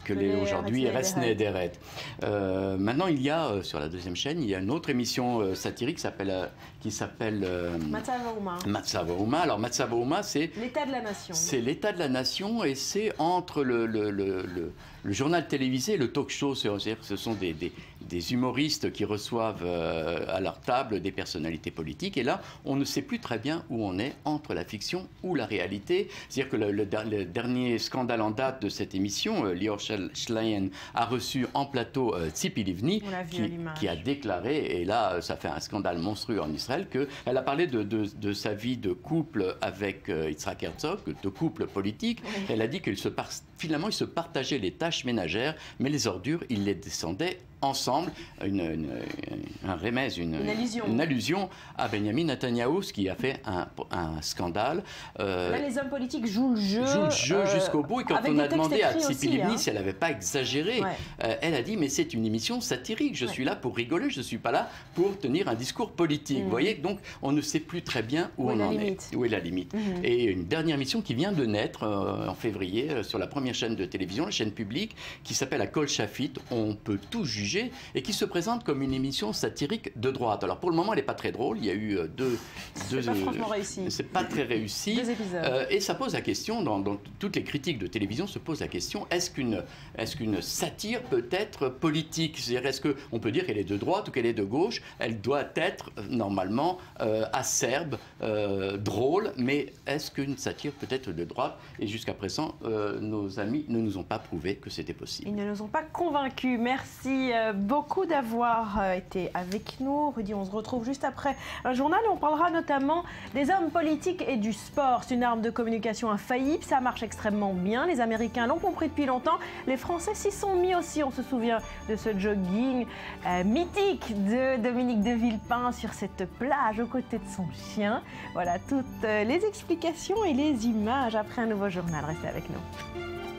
que l'est aujourd'hui Resne Ederet. Euh, maintenant, il y a euh, sur la deuxième chaîne, il y a une autre émission euh, satirique qui s'appelle euh, qui s'appelle euh, Matzavouma. Matzavouma. Alors Matzavouma, c'est l'état de la nation. C'est l'état de la nation et c'est entre le, le, le, le, le journal télévisé et le talk show. C'est-à-dire que ce sont des, des, des humoristes qui reçoivent euh, à leur table des personnalités politiques. Et là, on ne sait plus très bien où on est entre la fiction ou la réalité. C'est-à-dire que le, le, le dernier scandale en date de cette émission, euh, Lior Schleien a reçu en plateau euh, Tzipi Livni, qui, qui a déclaré, et là, ça fait un scandale monstrueux en Israël, qu'elle a parlé de, de, de sa vie de couple avec euh, Yitzhak Herzog, de couple politique. Oui. Elle a dit qu'il se par... finalement, ils se partageaient les tâches ménagères, mais les ordures, ils les descendaient ensemble, une, une, un remèze, une, une, allusion. une allusion à Benjamin Netanyahou, ce qui a fait un, un scandale. Euh, Là, les hommes politiques jouent le jeu. Jouent le jeu euh, jusqu'au bout. Et quand on a demandé à Tzipi Livni hein. si elle n'avait pas exagéré, ouais. euh, elle a dit, mais c'est une émission satirique. Je ouais. suis là pour rigoler, je ne suis pas là pour tenir un discours politique. Mmh. Vous voyez, donc on ne sait plus très bien où, où on en limite. est. Où est la limite. Mmh. Et une dernière émission qui vient de naître euh, en février euh, sur la première chaîne de télévision, la chaîne publique, qui s'appelle La Kol Shafit. On peut tout juger et qui se présente comme une émission satirique de droite. Alors pour le moment, elle n'est pas très drôle. Il y a eu deux... C'est pas franchement réussi. C'est pas très réussi. Deux épisodes. Euh, et ça pose la question, dans, dans toutes les critiques de télévision se posent la question, est-ce qu'une est-ce qu'une satire peut être politique? C'est-à-dire, est-ce qu'on peut dire qu'elle est de droite ou qu'elle est de gauche? Elle doit être normalement euh, acerbe, euh, drôle, mais est-ce qu'une satire peut être de droite? Et jusqu'à présent, euh, nos amis ne nous ont pas prouvé que c'était possible. Ils ne nous ont pas convaincus. Merci euh, beaucoup d'avoir euh, été avec nous. Rudy, on se retrouve juste après un journal et on parlera notamment des hommes politiques et du sport. C'est une arme de communication infaillible, ça marche extrêmement bien. Les Américains l'ont compris depuis longtemps. Les Français s'y sont mis aussi. On se souvient de ce jogging euh, mythique de Dominique de Villepin sur cette plage aux côtés de son chien. Voilà toutes euh, les explications et les images après un nouveau journal. Restez avec nous.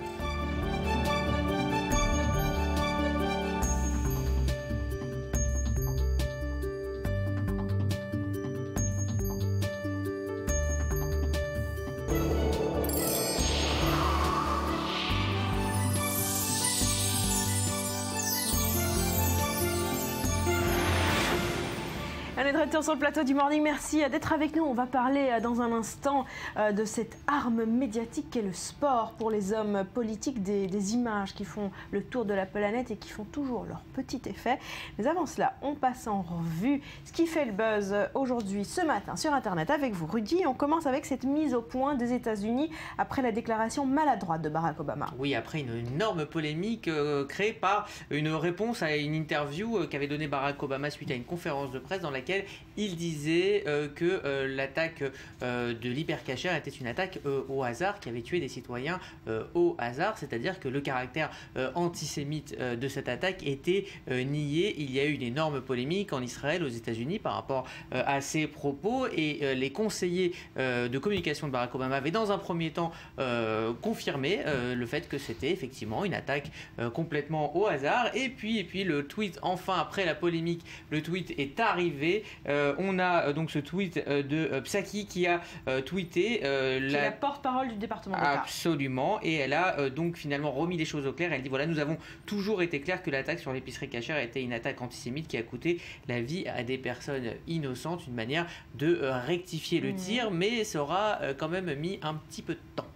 On est de retour sur le plateau du Morning. Merci d'être avec nous. On va parler dans un instant de cette arme médiatique qu'est le sport pour les hommes politiques, des, des images qui font le tour de la planète et qui font toujours leur petit effet. Mais avant cela, on passe en revue ce qui fait le buzz aujourd'hui, ce matin, sur Internet avec vous, Rudy. On commence avec cette mise au point des États-Unis après la déclaration maladroite de Barack Obama. Oui, après une énorme polémique euh, créée par une réponse à une interview euh, qu'avait donnée Barack Obama suite à une conférence de presse dans laquelle il disait euh, que euh, l'attaque euh, de l'hypercacher était une attaque euh, au hasard qui avait tué des citoyens euh, au hasard, c'est-à-dire que le caractère euh, antisémite euh, de cette attaque était euh, nié. Il y a eu une énorme polémique en Israël, aux États-Unis, par rapport euh, à ces propos et euh, les conseillers euh, de communication de Barack Obama avaient dans un premier temps euh, confirmé euh, le fait que c'était effectivement une attaque euh, complètement au hasard. Et puis, et puis le tweet, enfin après la polémique, le tweet est arrivé. Euh, on a euh, donc ce tweet euh, de euh, Psaki qui a euh, tweeté euh, qui la... est la porte-parole du département d'État. Absolument, et elle a euh, donc finalement remis les choses au clair. Elle dit voilà, nous avons toujours été clairs que l'attaque sur l'épicerie cachère était une attaque antisémite qui a coûté la vie à des personnes innocentes, une manière de euh, rectifier le mmh. tir, mais ça aura euh, quand même mis un petit peu de temps.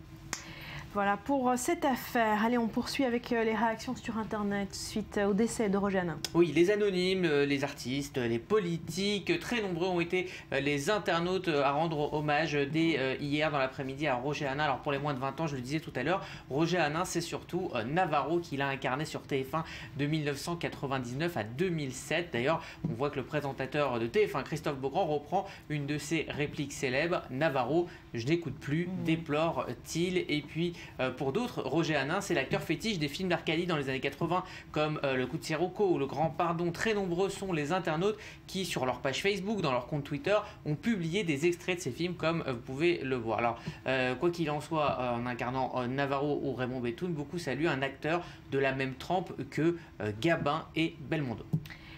Voilà pour cette affaire. Allez, on poursuit avec les réactions sur Internet suite au décès de Roger Hanin. Oui, les anonymes, les artistes, les politiques, très nombreux ont été les internautes à rendre hommage dès hier dans l'après-midi à Roger Hanin. Alors pour les moins de vingt ans, je le disais tout à l'heure, Roger Hanin, c'est surtout Navarro qu'il a incarné sur T F un de mille neuf cent quatre-vingt-dix-neuf à deux mille sept. D'ailleurs, on voit que le présentateur de T F un, Christophe Beaugrand, reprend une de ses répliques célèbres. Navarro, je n'écoute plus, mmh. déplore-t-il. Et puis, Euh, pour d'autres, Roger Hanin, c'est l'acteur fétiche des films d'Arcadie dans les années quatre-vingts, comme euh, Le Coup de Sirocco ou Le Grand Pardon. Très nombreux sont les internautes qui, sur leur page Facebook, dans leur compte Twitter, ont publié des extraits de ces films, comme euh, vous pouvez le voir. Alors, euh, quoi qu'il en soit, euh, en incarnant euh, Navarro ou Raymond Betoun, beaucoup saluent un acteur de la même trempe que euh, Gabin et Belmondo.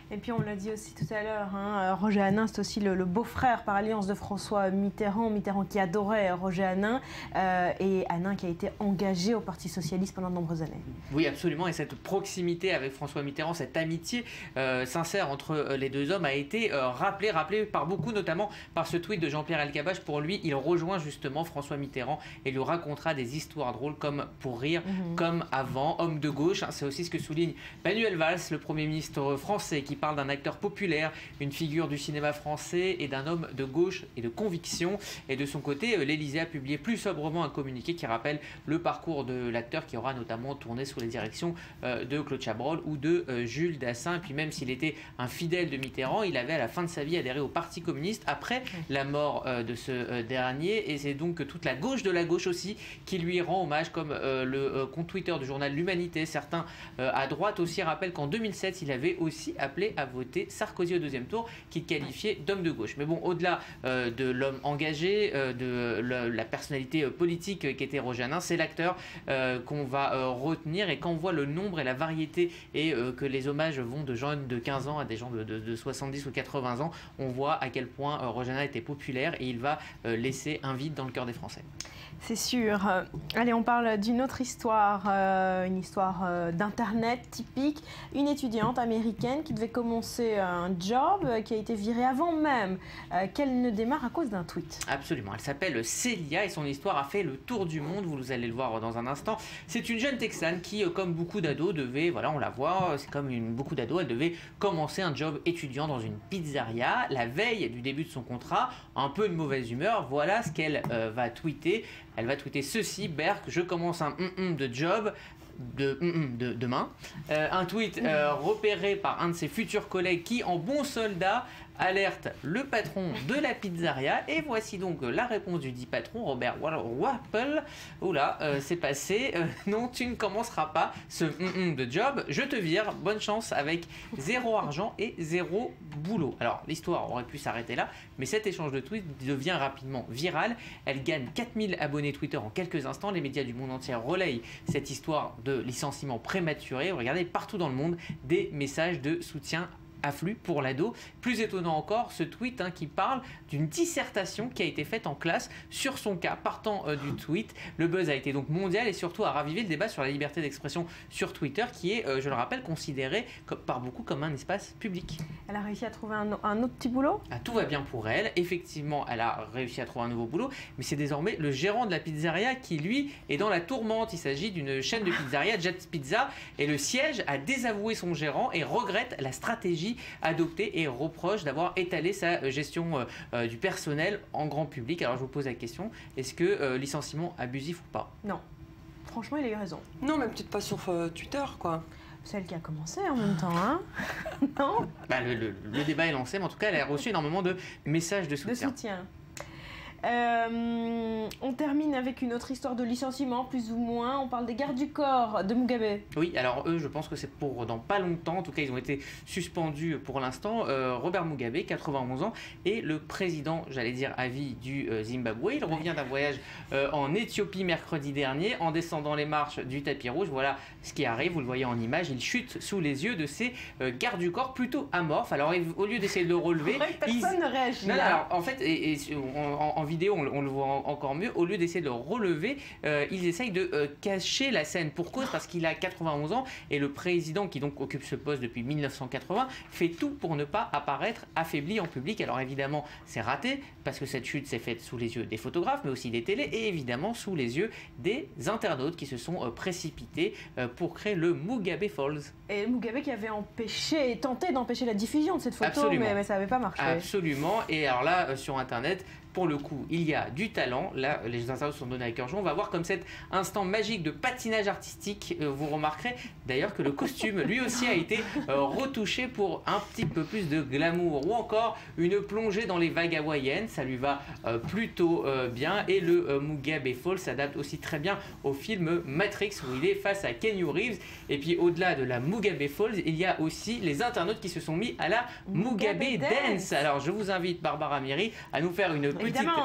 Et puis on l'a dit aussi tout à l'heure, hein, Roger Hanin, c'est aussi le, le beau-frère par alliance de François Mitterrand, Mitterrand qui adorait Roger Hanin, euh, et Hanin qui a été engagé au Parti Socialiste pendant de nombreuses années. Oui, absolument, et cette proximité avec François Mitterrand, cette amitié euh, sincère entre euh, les deux hommes a été euh, rappelée, rappelée par beaucoup, notamment par ce tweet de Jean-Pierre Elkabbach. Pour lui, il rejoint justement François Mitterrand et lui racontera des histoires drôles comme pour rire, mmh. comme avant, homme de gauche. Hein, c'est aussi ce que souligne Manuel Valls, le Premier ministre français, qui parle d'un acteur populaire, une figure du cinéma français et d'un homme de gauche et de conviction. Et de son côté, l'Élysée a publié plus sobrement un communiqué qui rappelle le parcours de l'acteur qui aura notamment tourné sous les directions euh, de Claude Chabrol ou de euh, Jules Dassin. Et puis même s'il était un fidèle de Mitterrand, il avait à la fin de sa vie adhéré au Parti communiste après la mort euh, de ce euh, dernier. Et c'est donc toute la gauche de la gauche aussi qui lui rend hommage, comme euh, le euh, compte Twitter du journal L'Humanité. Certains euh, à droite aussi rappellent qu'en deux mille sept, il avait aussi appelé à voter Sarkozy au deuxième tour, qu'il qualifiait d'homme de gauche. Mais bon, au-delà euh, de l'homme engagé, euh, de le, la personnalité euh, politique euh, qu'était Roger Hanin, c'est l'acteur euh, qu'on va euh, retenir. Et quand on voit le nombre et la variété et euh, que les hommages vont de jeunes de quinze ans à des gens de, de, de soixante-dix ou quatre-vingts ans, on voit à quel point euh, Roger Hanin était populaire et il va euh, laisser un vide dans le cœur des Français. C'est sûr. Allez, on parle d'une autre histoire, euh, une histoire euh, d'Internet typique. Une étudiante américaine qui devait commencer un job, euh, qui a été virée avant même euh, qu'elle ne démarre à cause d'un tweet. Absolument. Elle s'appelle Célia et son histoire a fait le tour du monde. Vous allez le voir dans un instant. C'est une jeune Texane qui, euh, comme beaucoup d'ados, devait, voilà, on la voit, c'est comme une, beaucoup d'ados, elle devait commencer un job étudiant dans une pizzeria. La veille du début de son contrat, un peu de mauvaise humeur, voilà ce qu'elle euh, va tweeter. Elle va tweeter ceci: Berk, je commence un mm-mm de job de, mm-mm de demain. Euh, un tweet euh, repéré par un de ses futurs collègues qui, en bon soldat, alerte le patron de la pizzeria. Et voici donc la réponse du dit patron, Robert Wappel. Oula, euh, c'est passé. Euh, non, tu ne commenceras pas ce mm-mm de job. Je te vire. Bonne chance avec zéro argent et zéro boulot. Alors, l'histoire aurait pu s'arrêter là, mais cet échange de tweets devient rapidement viral. Elle gagne quatre mille abonnés Twitter en quelques instants. Les médias du monde entier relayent cette histoire de licenciement prématuré. Regardez, partout dans le monde, des messages de soutien afflux pour l'ado. Plus étonnant encore, ce tweet hein, qui parle d'une dissertation qui a été faite en classe sur son cas. Partant euh, du tweet, le buzz a été donc mondial et surtout a ravivé le débat sur la liberté d'expression sur Twitter, qui est, euh, je le rappelle, considéré comme, par beaucoup comme un espace public. Elle a réussi à trouver un, un autre petit boulot ? Ah, tout va bien pour elle. Effectivement, elle a réussi à trouver un nouveau boulot, mais c'est désormais le gérant de la pizzeria qui, lui, est dans la tourmente. Il s'agit d'une chaîne de pizzeria, Jets Pizza, et le siège a désavoué son gérant et regrette la stratégie adoptée et reproche d'avoir étalé sa gestion euh, du personnel en grand public. Alors je vous pose la question, est-ce que euh, licenciement abusif ou pas? Non. Franchement, il a eu raison. Non, mais peut-être pas sur euh, Twitter, quoi. C'est elle qui a commencé en même temps, hein? Non? Bah, le, le, le débat est lancé, mais en tout cas, elle a reçu énormément de messages de soutien. De soutien. Euh, on termine avec une autre histoire de licenciement, plus ou moins. On parle des gardes du corps de Mugabe. Oui, alors eux, je pense que c'est pour dans pas longtemps. En tout cas, ils ont été suspendus pour l'instant. Euh, Robert Mugabe, quatre-vingt-onze ans, est le président, j'allais dire, à vie du euh, Zimbabwe. Il revient d'un voyage euh, en Éthiopie mercredi dernier. En descendant les marches du tapis rouge, voilà ce qui arrive. Vous le voyez en image. Il chute sous les yeux de ses euh, gardes du corps plutôt amorphes. Alors, au lieu d'essayer de le relever, personne ils... ne réagit. Non, non, alors, en fait, et, et, en, en vidéo, on, on le voit encore mieux. Au lieu d'essayer de le relever, euh, ils essayent de euh, cacher la scène. Pour cause, parce qu'il a quatre-vingt-onze ans et le président, qui donc occupe ce poste depuis mille neuf cent quatre-vingts, fait tout pour ne pas apparaître affaibli en public. Alors évidemment, c'est raté, parce que cette chute s'est faite sous les yeux des photographes, mais aussi des télés, et évidemment sous les yeux des internautes qui se sont euh, précipités euh, pour créer le Mugabe Falls. Et Mugabe qui avait empêché, tenté d'empêcher la diffusion de cette photo, mais, mais ça n'avait pas marché. Absolument. Et alors là, euh, sur Internet, pour le coup, il y a du talent. Là, les internautes sont donnés à cœur joie. On va voir comme cet instant magique de patinage artistique. Euh, vous remarquerez d'ailleurs que le costume, lui aussi, a été euh, retouché pour un petit peu plus de glamour. Ou encore une plongée dans les vagues hawaïennes. Ça lui va euh, plutôt euh, bien. Et le euh, Mugabe Falls s'adapte aussi très bien au film Matrix, où il est face à Keanu Reeves. Et puis, au-delà de la Mugabe Falls, il y a aussi les internautes qui se sont mis à la Mugabe, Mugabe Dance. Dance. Alors, je vous invite, Barbara Miri, à nous faire une petite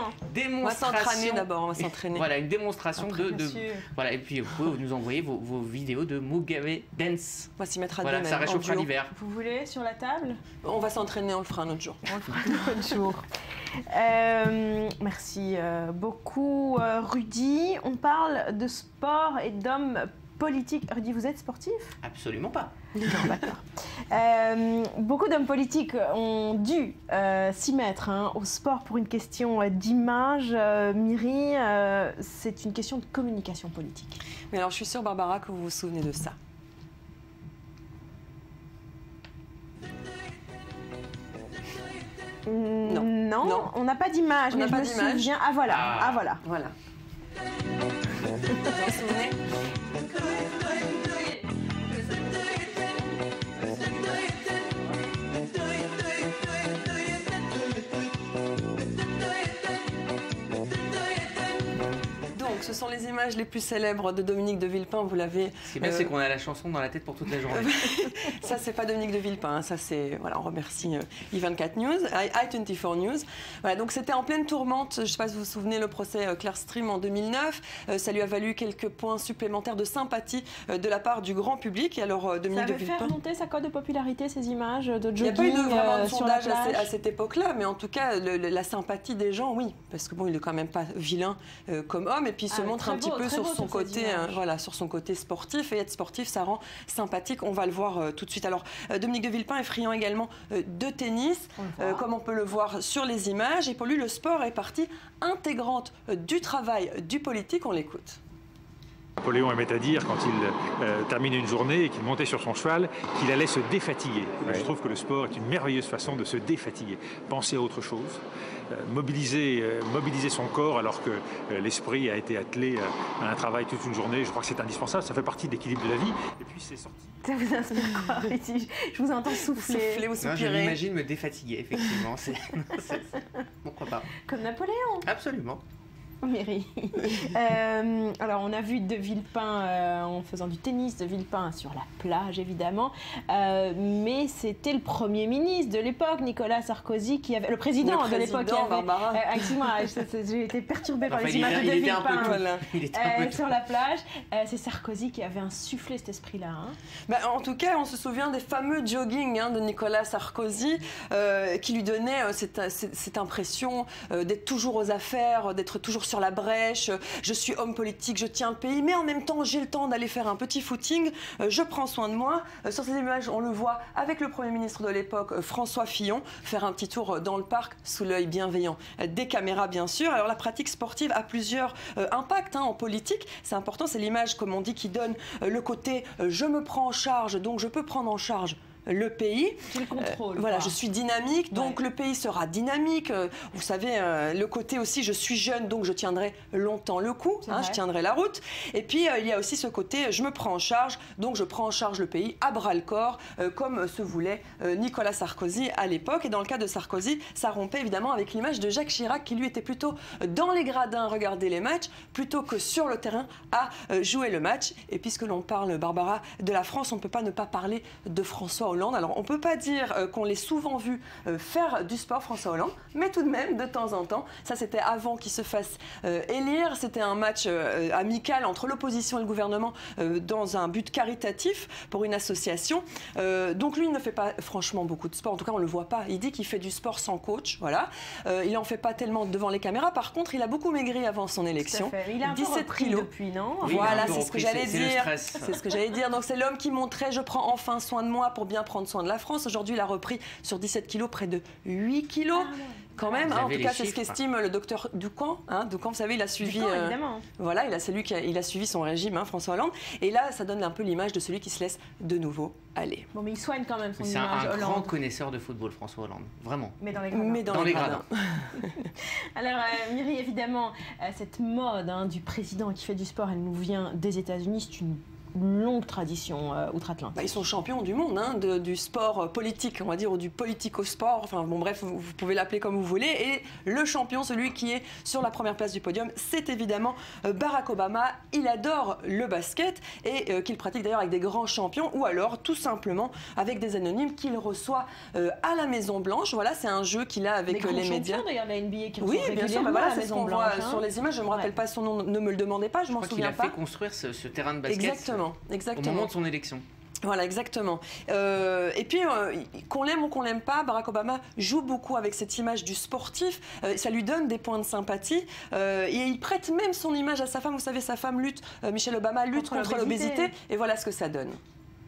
démonstration. On va s'entraîner d'abord, on va s'entraîner. Voilà, une démonstration Après, de, bien de sûr. voilà, et puis vous pouvez nous envoyer vos, vos vidéos de Mugabe Dance. On va s'y mettre à voilà, deux. ça même, en réchauffera duo. l'hiver. Vous voulez sur la table? On va s'entraîner, on le fera un autre jour. On le fera un autre jour. Euh, merci euh, beaucoup, euh, Rudy. On parle de sport et d'hommes politiques. Rudy, vous êtes sportif? Absolument pas. Non, d'accord. Euh, beaucoup d'hommes politiques ont dû euh, s'y mettre hein, au sport pour une question d'image. Euh, Myri, euh, c'est une question de communication politique. Mais alors, je suis sûre, Barbara, que vous vous souvenez de ça. Non, non, non. On n'a pas d'image, mais je me souviens. Ah voilà, ah, ah voilà. Voilà. Vous vous souvenez? Donc, ce sont les images les plus célèbres de Dominique de Villepin, vous l'avez... Ce qui est bien, euh... c'est qu'on a la chanson dans la tête pour toute la journée. Ça, c'est pas Dominique de Villepin, hein. Ça, c'est... Voilà, on remercie euh, I vingt-quatre News, I vingt-quatre News. Voilà, donc c'était en pleine tourmente, je ne sais pas si vous vous souvenez, le procès euh, Clearstream en deux mille neuf. Euh, ça lui a valu quelques points supplémentaires de sympathie euh, de la part du grand public. Et alors, euh, Dominique ça de Villepin... fait monter sa cote de popularité, ces images de jogging. Il n'y a pas eu de, vraiment de euh, sondage à, à cette époque-là, mais en tout cas, le, le, la sympathie des gens, oui. Parce que bon, il est quand même pas vilain euh, comme homme, et puis il se ah, montre un petit peu sur son côté, euh, voilà, sur son côté sportif. Et être sportif, ça rend sympathique. On va le voir euh, tout de suite. Alors, euh, Dominique de Villepin est friand également euh, de tennis, euh, comme on peut le voir sur les images. Et pour lui, le sport est partie intégrante euh, du travail du politique. On l'écoute. Napoléon aimait à dire, quand il euh, terminait une journée et qu'il montait sur son cheval, qu'il allait se défatiguer. Ouais. Je trouve que le sport est une merveilleuse façon de se défatiguer. Penser à autre chose, euh, mobiliser, euh, mobiliser son corps alors que euh, l'esprit a été attelé euh, à un travail toute une journée. Je crois que c'est indispensable, ça fait partie de l'équilibre de la vie. Et puis c'est sorti. Ça vous inspire quoi? Je vous entends souffler. Souffler ou soupirer. Je m'imagine me défatiguer, effectivement. Pourquoi pas? Comme Napoléon. Absolument. Myri. euh, alors, on a vu de Villepin euh, en faisant du tennis, de Villepin sur la plage, évidemment. Euh, mais c'était le Premier ministre de l'époque, Nicolas Sarkozy, qui avait... Le président, le président de l'époque, qui avait... Barbara. Euh, excuse-moi, j'ai été perturbée par enfin, les images de Villepin voilà. euh, sur la plage. Euh, C'est Sarkozy qui avait insufflé cet esprit-là. Hein. Bah, en tout cas, on se souvient des fameux jogging hein, de Nicolas Sarkozy, euh, qui lui donnait euh, cette, cette, cette impression euh, d'être toujours aux affaires, d'être toujours sur la brèche, je suis homme politique, je tiens le pays, mais en même temps j'ai le temps d'aller faire un petit footing, euh, je prends soin de moi. Euh, sur ces images, on le voit avec le Premier ministre de l'époque, euh, François Fillon, faire un petit tour dans le parc sous l'œil bienveillant euh, des caméras, bien sûr. Alors la pratique sportive a plusieurs euh, impacts hein, en politique, c'est important, c'est l'image, comme on dit, qui donne euh, le côté euh, je me prends en charge, donc je peux prendre en charge le pays. Le contrôle, euh, voilà, je suis dynamique, donc ouais. Le pays sera dynamique. Euh, vous savez, euh, le côté aussi, je suis jeune, donc je tiendrai longtemps le coup, hein, je tiendrai la route. Et puis, euh, il y a aussi ce côté, je me prends en charge, donc je prends en charge le pays à bras-le-corps, euh, comme se voulait euh, Nicolas Sarkozy à l'époque. Et dans le cas de Sarkozy, ça rompait évidemment avec l'image de Jacques Chirac, qui lui était plutôt dans les gradins à regarder les matchs, plutôt que sur le terrain à euh, jouer le match. Et puisque l'on parle, Barbara, de la France, on ne peut pas ne pas parler de François Hollande. Alors, on ne peut pas dire euh, qu'on l'ait souvent vu euh, faire du sport, François Hollande, mais tout de même, de temps en temps, ça c'était avant qu'il se fasse euh, élire. C'était un match euh, amical entre l'opposition et le gouvernement euh, dans un but caritatif pour une association. Euh, donc lui, il ne fait pas franchement beaucoup de sport. En tout cas, on ne le voit pas. Il dit qu'il fait du sport sans coach. Voilà. Euh, il n'en fait pas tellement devant les caméras. Par contre, il a beaucoup maigri avant son élection. Il a un dix-sept kilos depuis, non? Oui, voilà, c'est ce que j'allais dire. C'est ce que j'allais dire. Donc c'est l'homme qui montrait, je prends enfin soin de moi pour bien prendre soin de la France. Aujourd'hui, il a repris sur dix-sept kilos près de huit kilos. Ah, ouais. Quand même, hein, en tout cas, c'est ce qu'estime le docteur Ducamp. Hein, Ducamp, vous savez, il a suivi. Ducamp, évidemment. Euh, voilà, il a, c'est lui qui a, il a suivi son régime, hein, François Hollande. Et là, ça donne un peu l'image de celui qui se laisse de nouveau aller. Bon, mais il soigne quand même son c'est image. C'est un Hollande. grand connaisseur de football, François Hollande. Vraiment. Mais dans les gradins. Mais dans, dans les, les gradins. gradins. Alors, euh, Myri, évidemment, euh, cette mode hein, du président qui fait du sport, elle nous vient des États-Unis. C'est une une longue tradition euh, outre-Atlantique. Bah, ils sont champions du monde, hein, de, du sport politique, on va dire, ou du politico-sport. Enfin, bon, bref, vous, vous pouvez l'appeler comme vous voulez. Et le champion, celui qui est sur la première place du podium, c'est évidemment euh, Barack Obama. Il adore le basket et euh, qu'il pratique d'ailleurs avec des grands champions, ou alors tout simplement avec des anonymes qu'il reçoit euh, à la Maison Blanche. Voilà, c'est un jeu qu'il a avec des euh, les médias. D'ailleurs, la N B A qui oui, bien sûr. Bah, voilà, c'est ce qu'on voit hein. sur les images. Je ne me rappelle ouais. pas son nom. Ne me le demandez pas, je, je m'en souviens pas. pas. Il a fait construire ce, ce terrain de basket. Exactement, exactement. Au moment de son élection. Voilà, exactement. Euh, et puis, euh, qu'on l'aime ou qu'on l'aime pas, Barack Obama joue beaucoup avec cette image du sportif. Euh, ça lui donne des points de sympathie. Euh, et il prête même son image à sa femme. Vous savez, sa femme lutte, euh, Michelle Obama lutte contre, contre l'obésité. Et voilà ce que ça donne.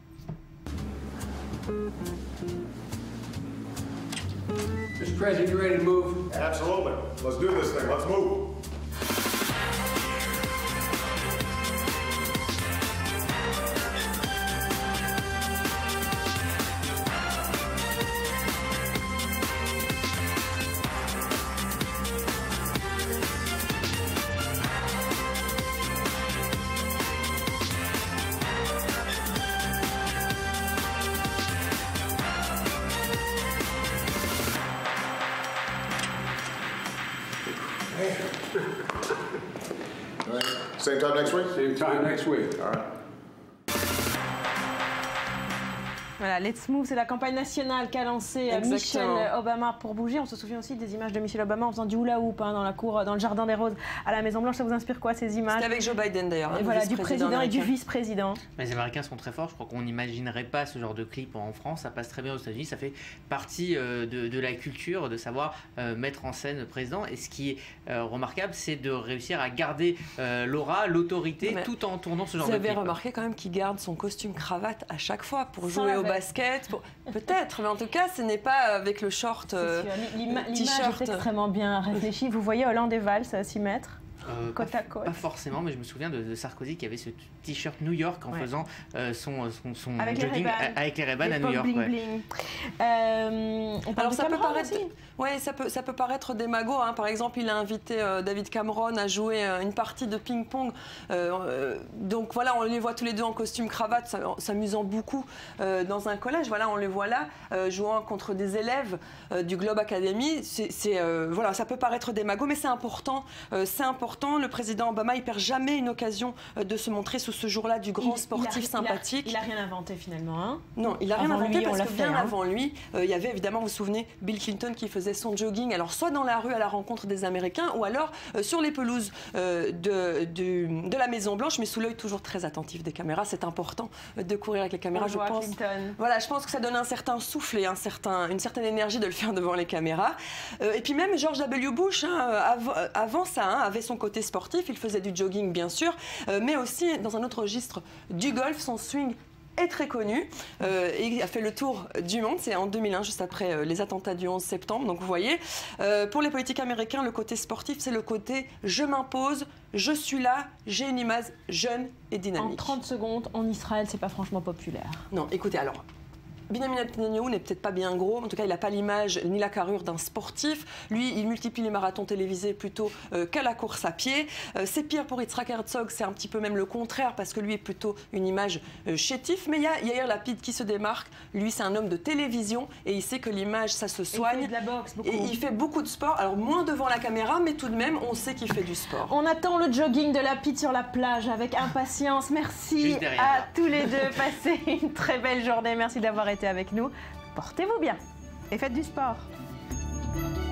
mister President, you ready to move? Absolutely. Let's do this thing. Let's move. Same time next week? Same time next week. All right. Voilà, Let's Move, c'est la campagne nationale qu'a lancée Michelle Obama pour bouger. On se souvient aussi des images de Michelle Obama en faisant du hula hoop hein, dans la cour, dans le jardin des Roses à la Maison Blanche. Ça vous inspire quoi ces images? C'était avec Joe Biden d'ailleurs. Hein, voilà, du président et du vice-président. Les Américains sont très forts. Je crois qu'on n'imaginerait pas ce genre de clip en France. Ça passe très bien aux États-Unis. Ça fait partie euh, de, de la culture de savoir euh, mettre en scène le président. Et ce qui est euh, remarquable, c'est de réussir à garder euh, l'aura, l'autorité, tout en tournant ce genre de clip. Vous avez remarqué quand même qu'il garde son costume cravate à chaque fois pour jouer au basket. Pour... Peut-être, mais en tout cas, ce n'est pas avec le short euh, L'image est extrêmement bien réfléchie. Vous voyez Hollande et Valls s'y mettre Euh, côte à côte. Pas forcément, mais je me souviens de, de Sarkozy qui avait ce t-shirt New York en ouais. faisant euh, son, son, son avec jogging les avec les Ray-Ban à New York. Bling, ouais. bling. Euh, on Alors ça peut paraître, ouais, ça peut, ça peut paraître démago. Hein. Par exemple, il a invité euh, David Cameron à jouer euh, une partie de ping-pong. Euh, euh, donc voilà, on les voit tous les deux en costume cravate, s'amusant beaucoup euh, dans un collège. Voilà, on les voit là euh, jouant contre des élèves euh, du Globe Academy. C'est, euh, voilà, ça peut paraître démago, mais c'est important. Euh, c'est important. Le président Obama, il perd jamais une occasion de se montrer sous ce jour-là du grand il, sportif il a, sympathique. Il n'a rien inventé finalement. Hein non, il n'a rien inventé lui, parce que fait, bien hein. avant lui, euh, il y avait évidemment, vous vous souvenez, Bill Clinton qui faisait son jogging, alors soit dans la rue à la rencontre des Américains ou alors euh, sur les pelouses euh, de, de, de la Maison Blanche, mais sous l'œil toujours très attentif des caméras. C'est important de courir avec les caméras, On je pense. Clinton. Voilà, je pense que ça donne un certain souffle et un certain, une certaine énergie de le faire devant les caméras. Euh, et puis même George W. Bush, hein, avant, avant ça, hein, avait son côté sportif. Il faisait du jogging bien sûr, euh, mais aussi dans un autre registre du golf, son swing est très connu euh, et il a fait le tour du monde, c'est en deux mille un, juste après euh, les attentats du onze septembre, donc vous voyez, euh, pour les politiques américains, le côté sportif, c'est le côté je m'impose, je suis là, j'ai une image jeune et dynamique. En trente secondes, en Israël, c'est pas franchement populaire. Non, écoutez, alors... Benjamin Netanyahu n'est peut-être pas bien gros, en tout cas il n'a pas l'image ni la carrure d'un sportif. Lui, il multiplie les marathons télévisés plutôt euh, qu'à la course à pied. Euh, c'est pire pour Yitzhak Herzog, c'est un petit peu même le contraire parce que lui est plutôt une image euh, chétif. Mais il y a Yair Lapid qui se démarque. Lui, c'est un homme de télévision et il sait que l'image, ça se soigne. Et il fait de la boxe, beaucoup. Et il fait beaucoup de sport. Alors moins devant la caméra, mais tout de même, on sait qu'il fait du sport. On attend le jogging de Lapid sur la plage avec impatience. Merci à tous les deux. Passez une très belle journée. Merci d'avoir été avec nous. Portez-vous bien et faites du sport.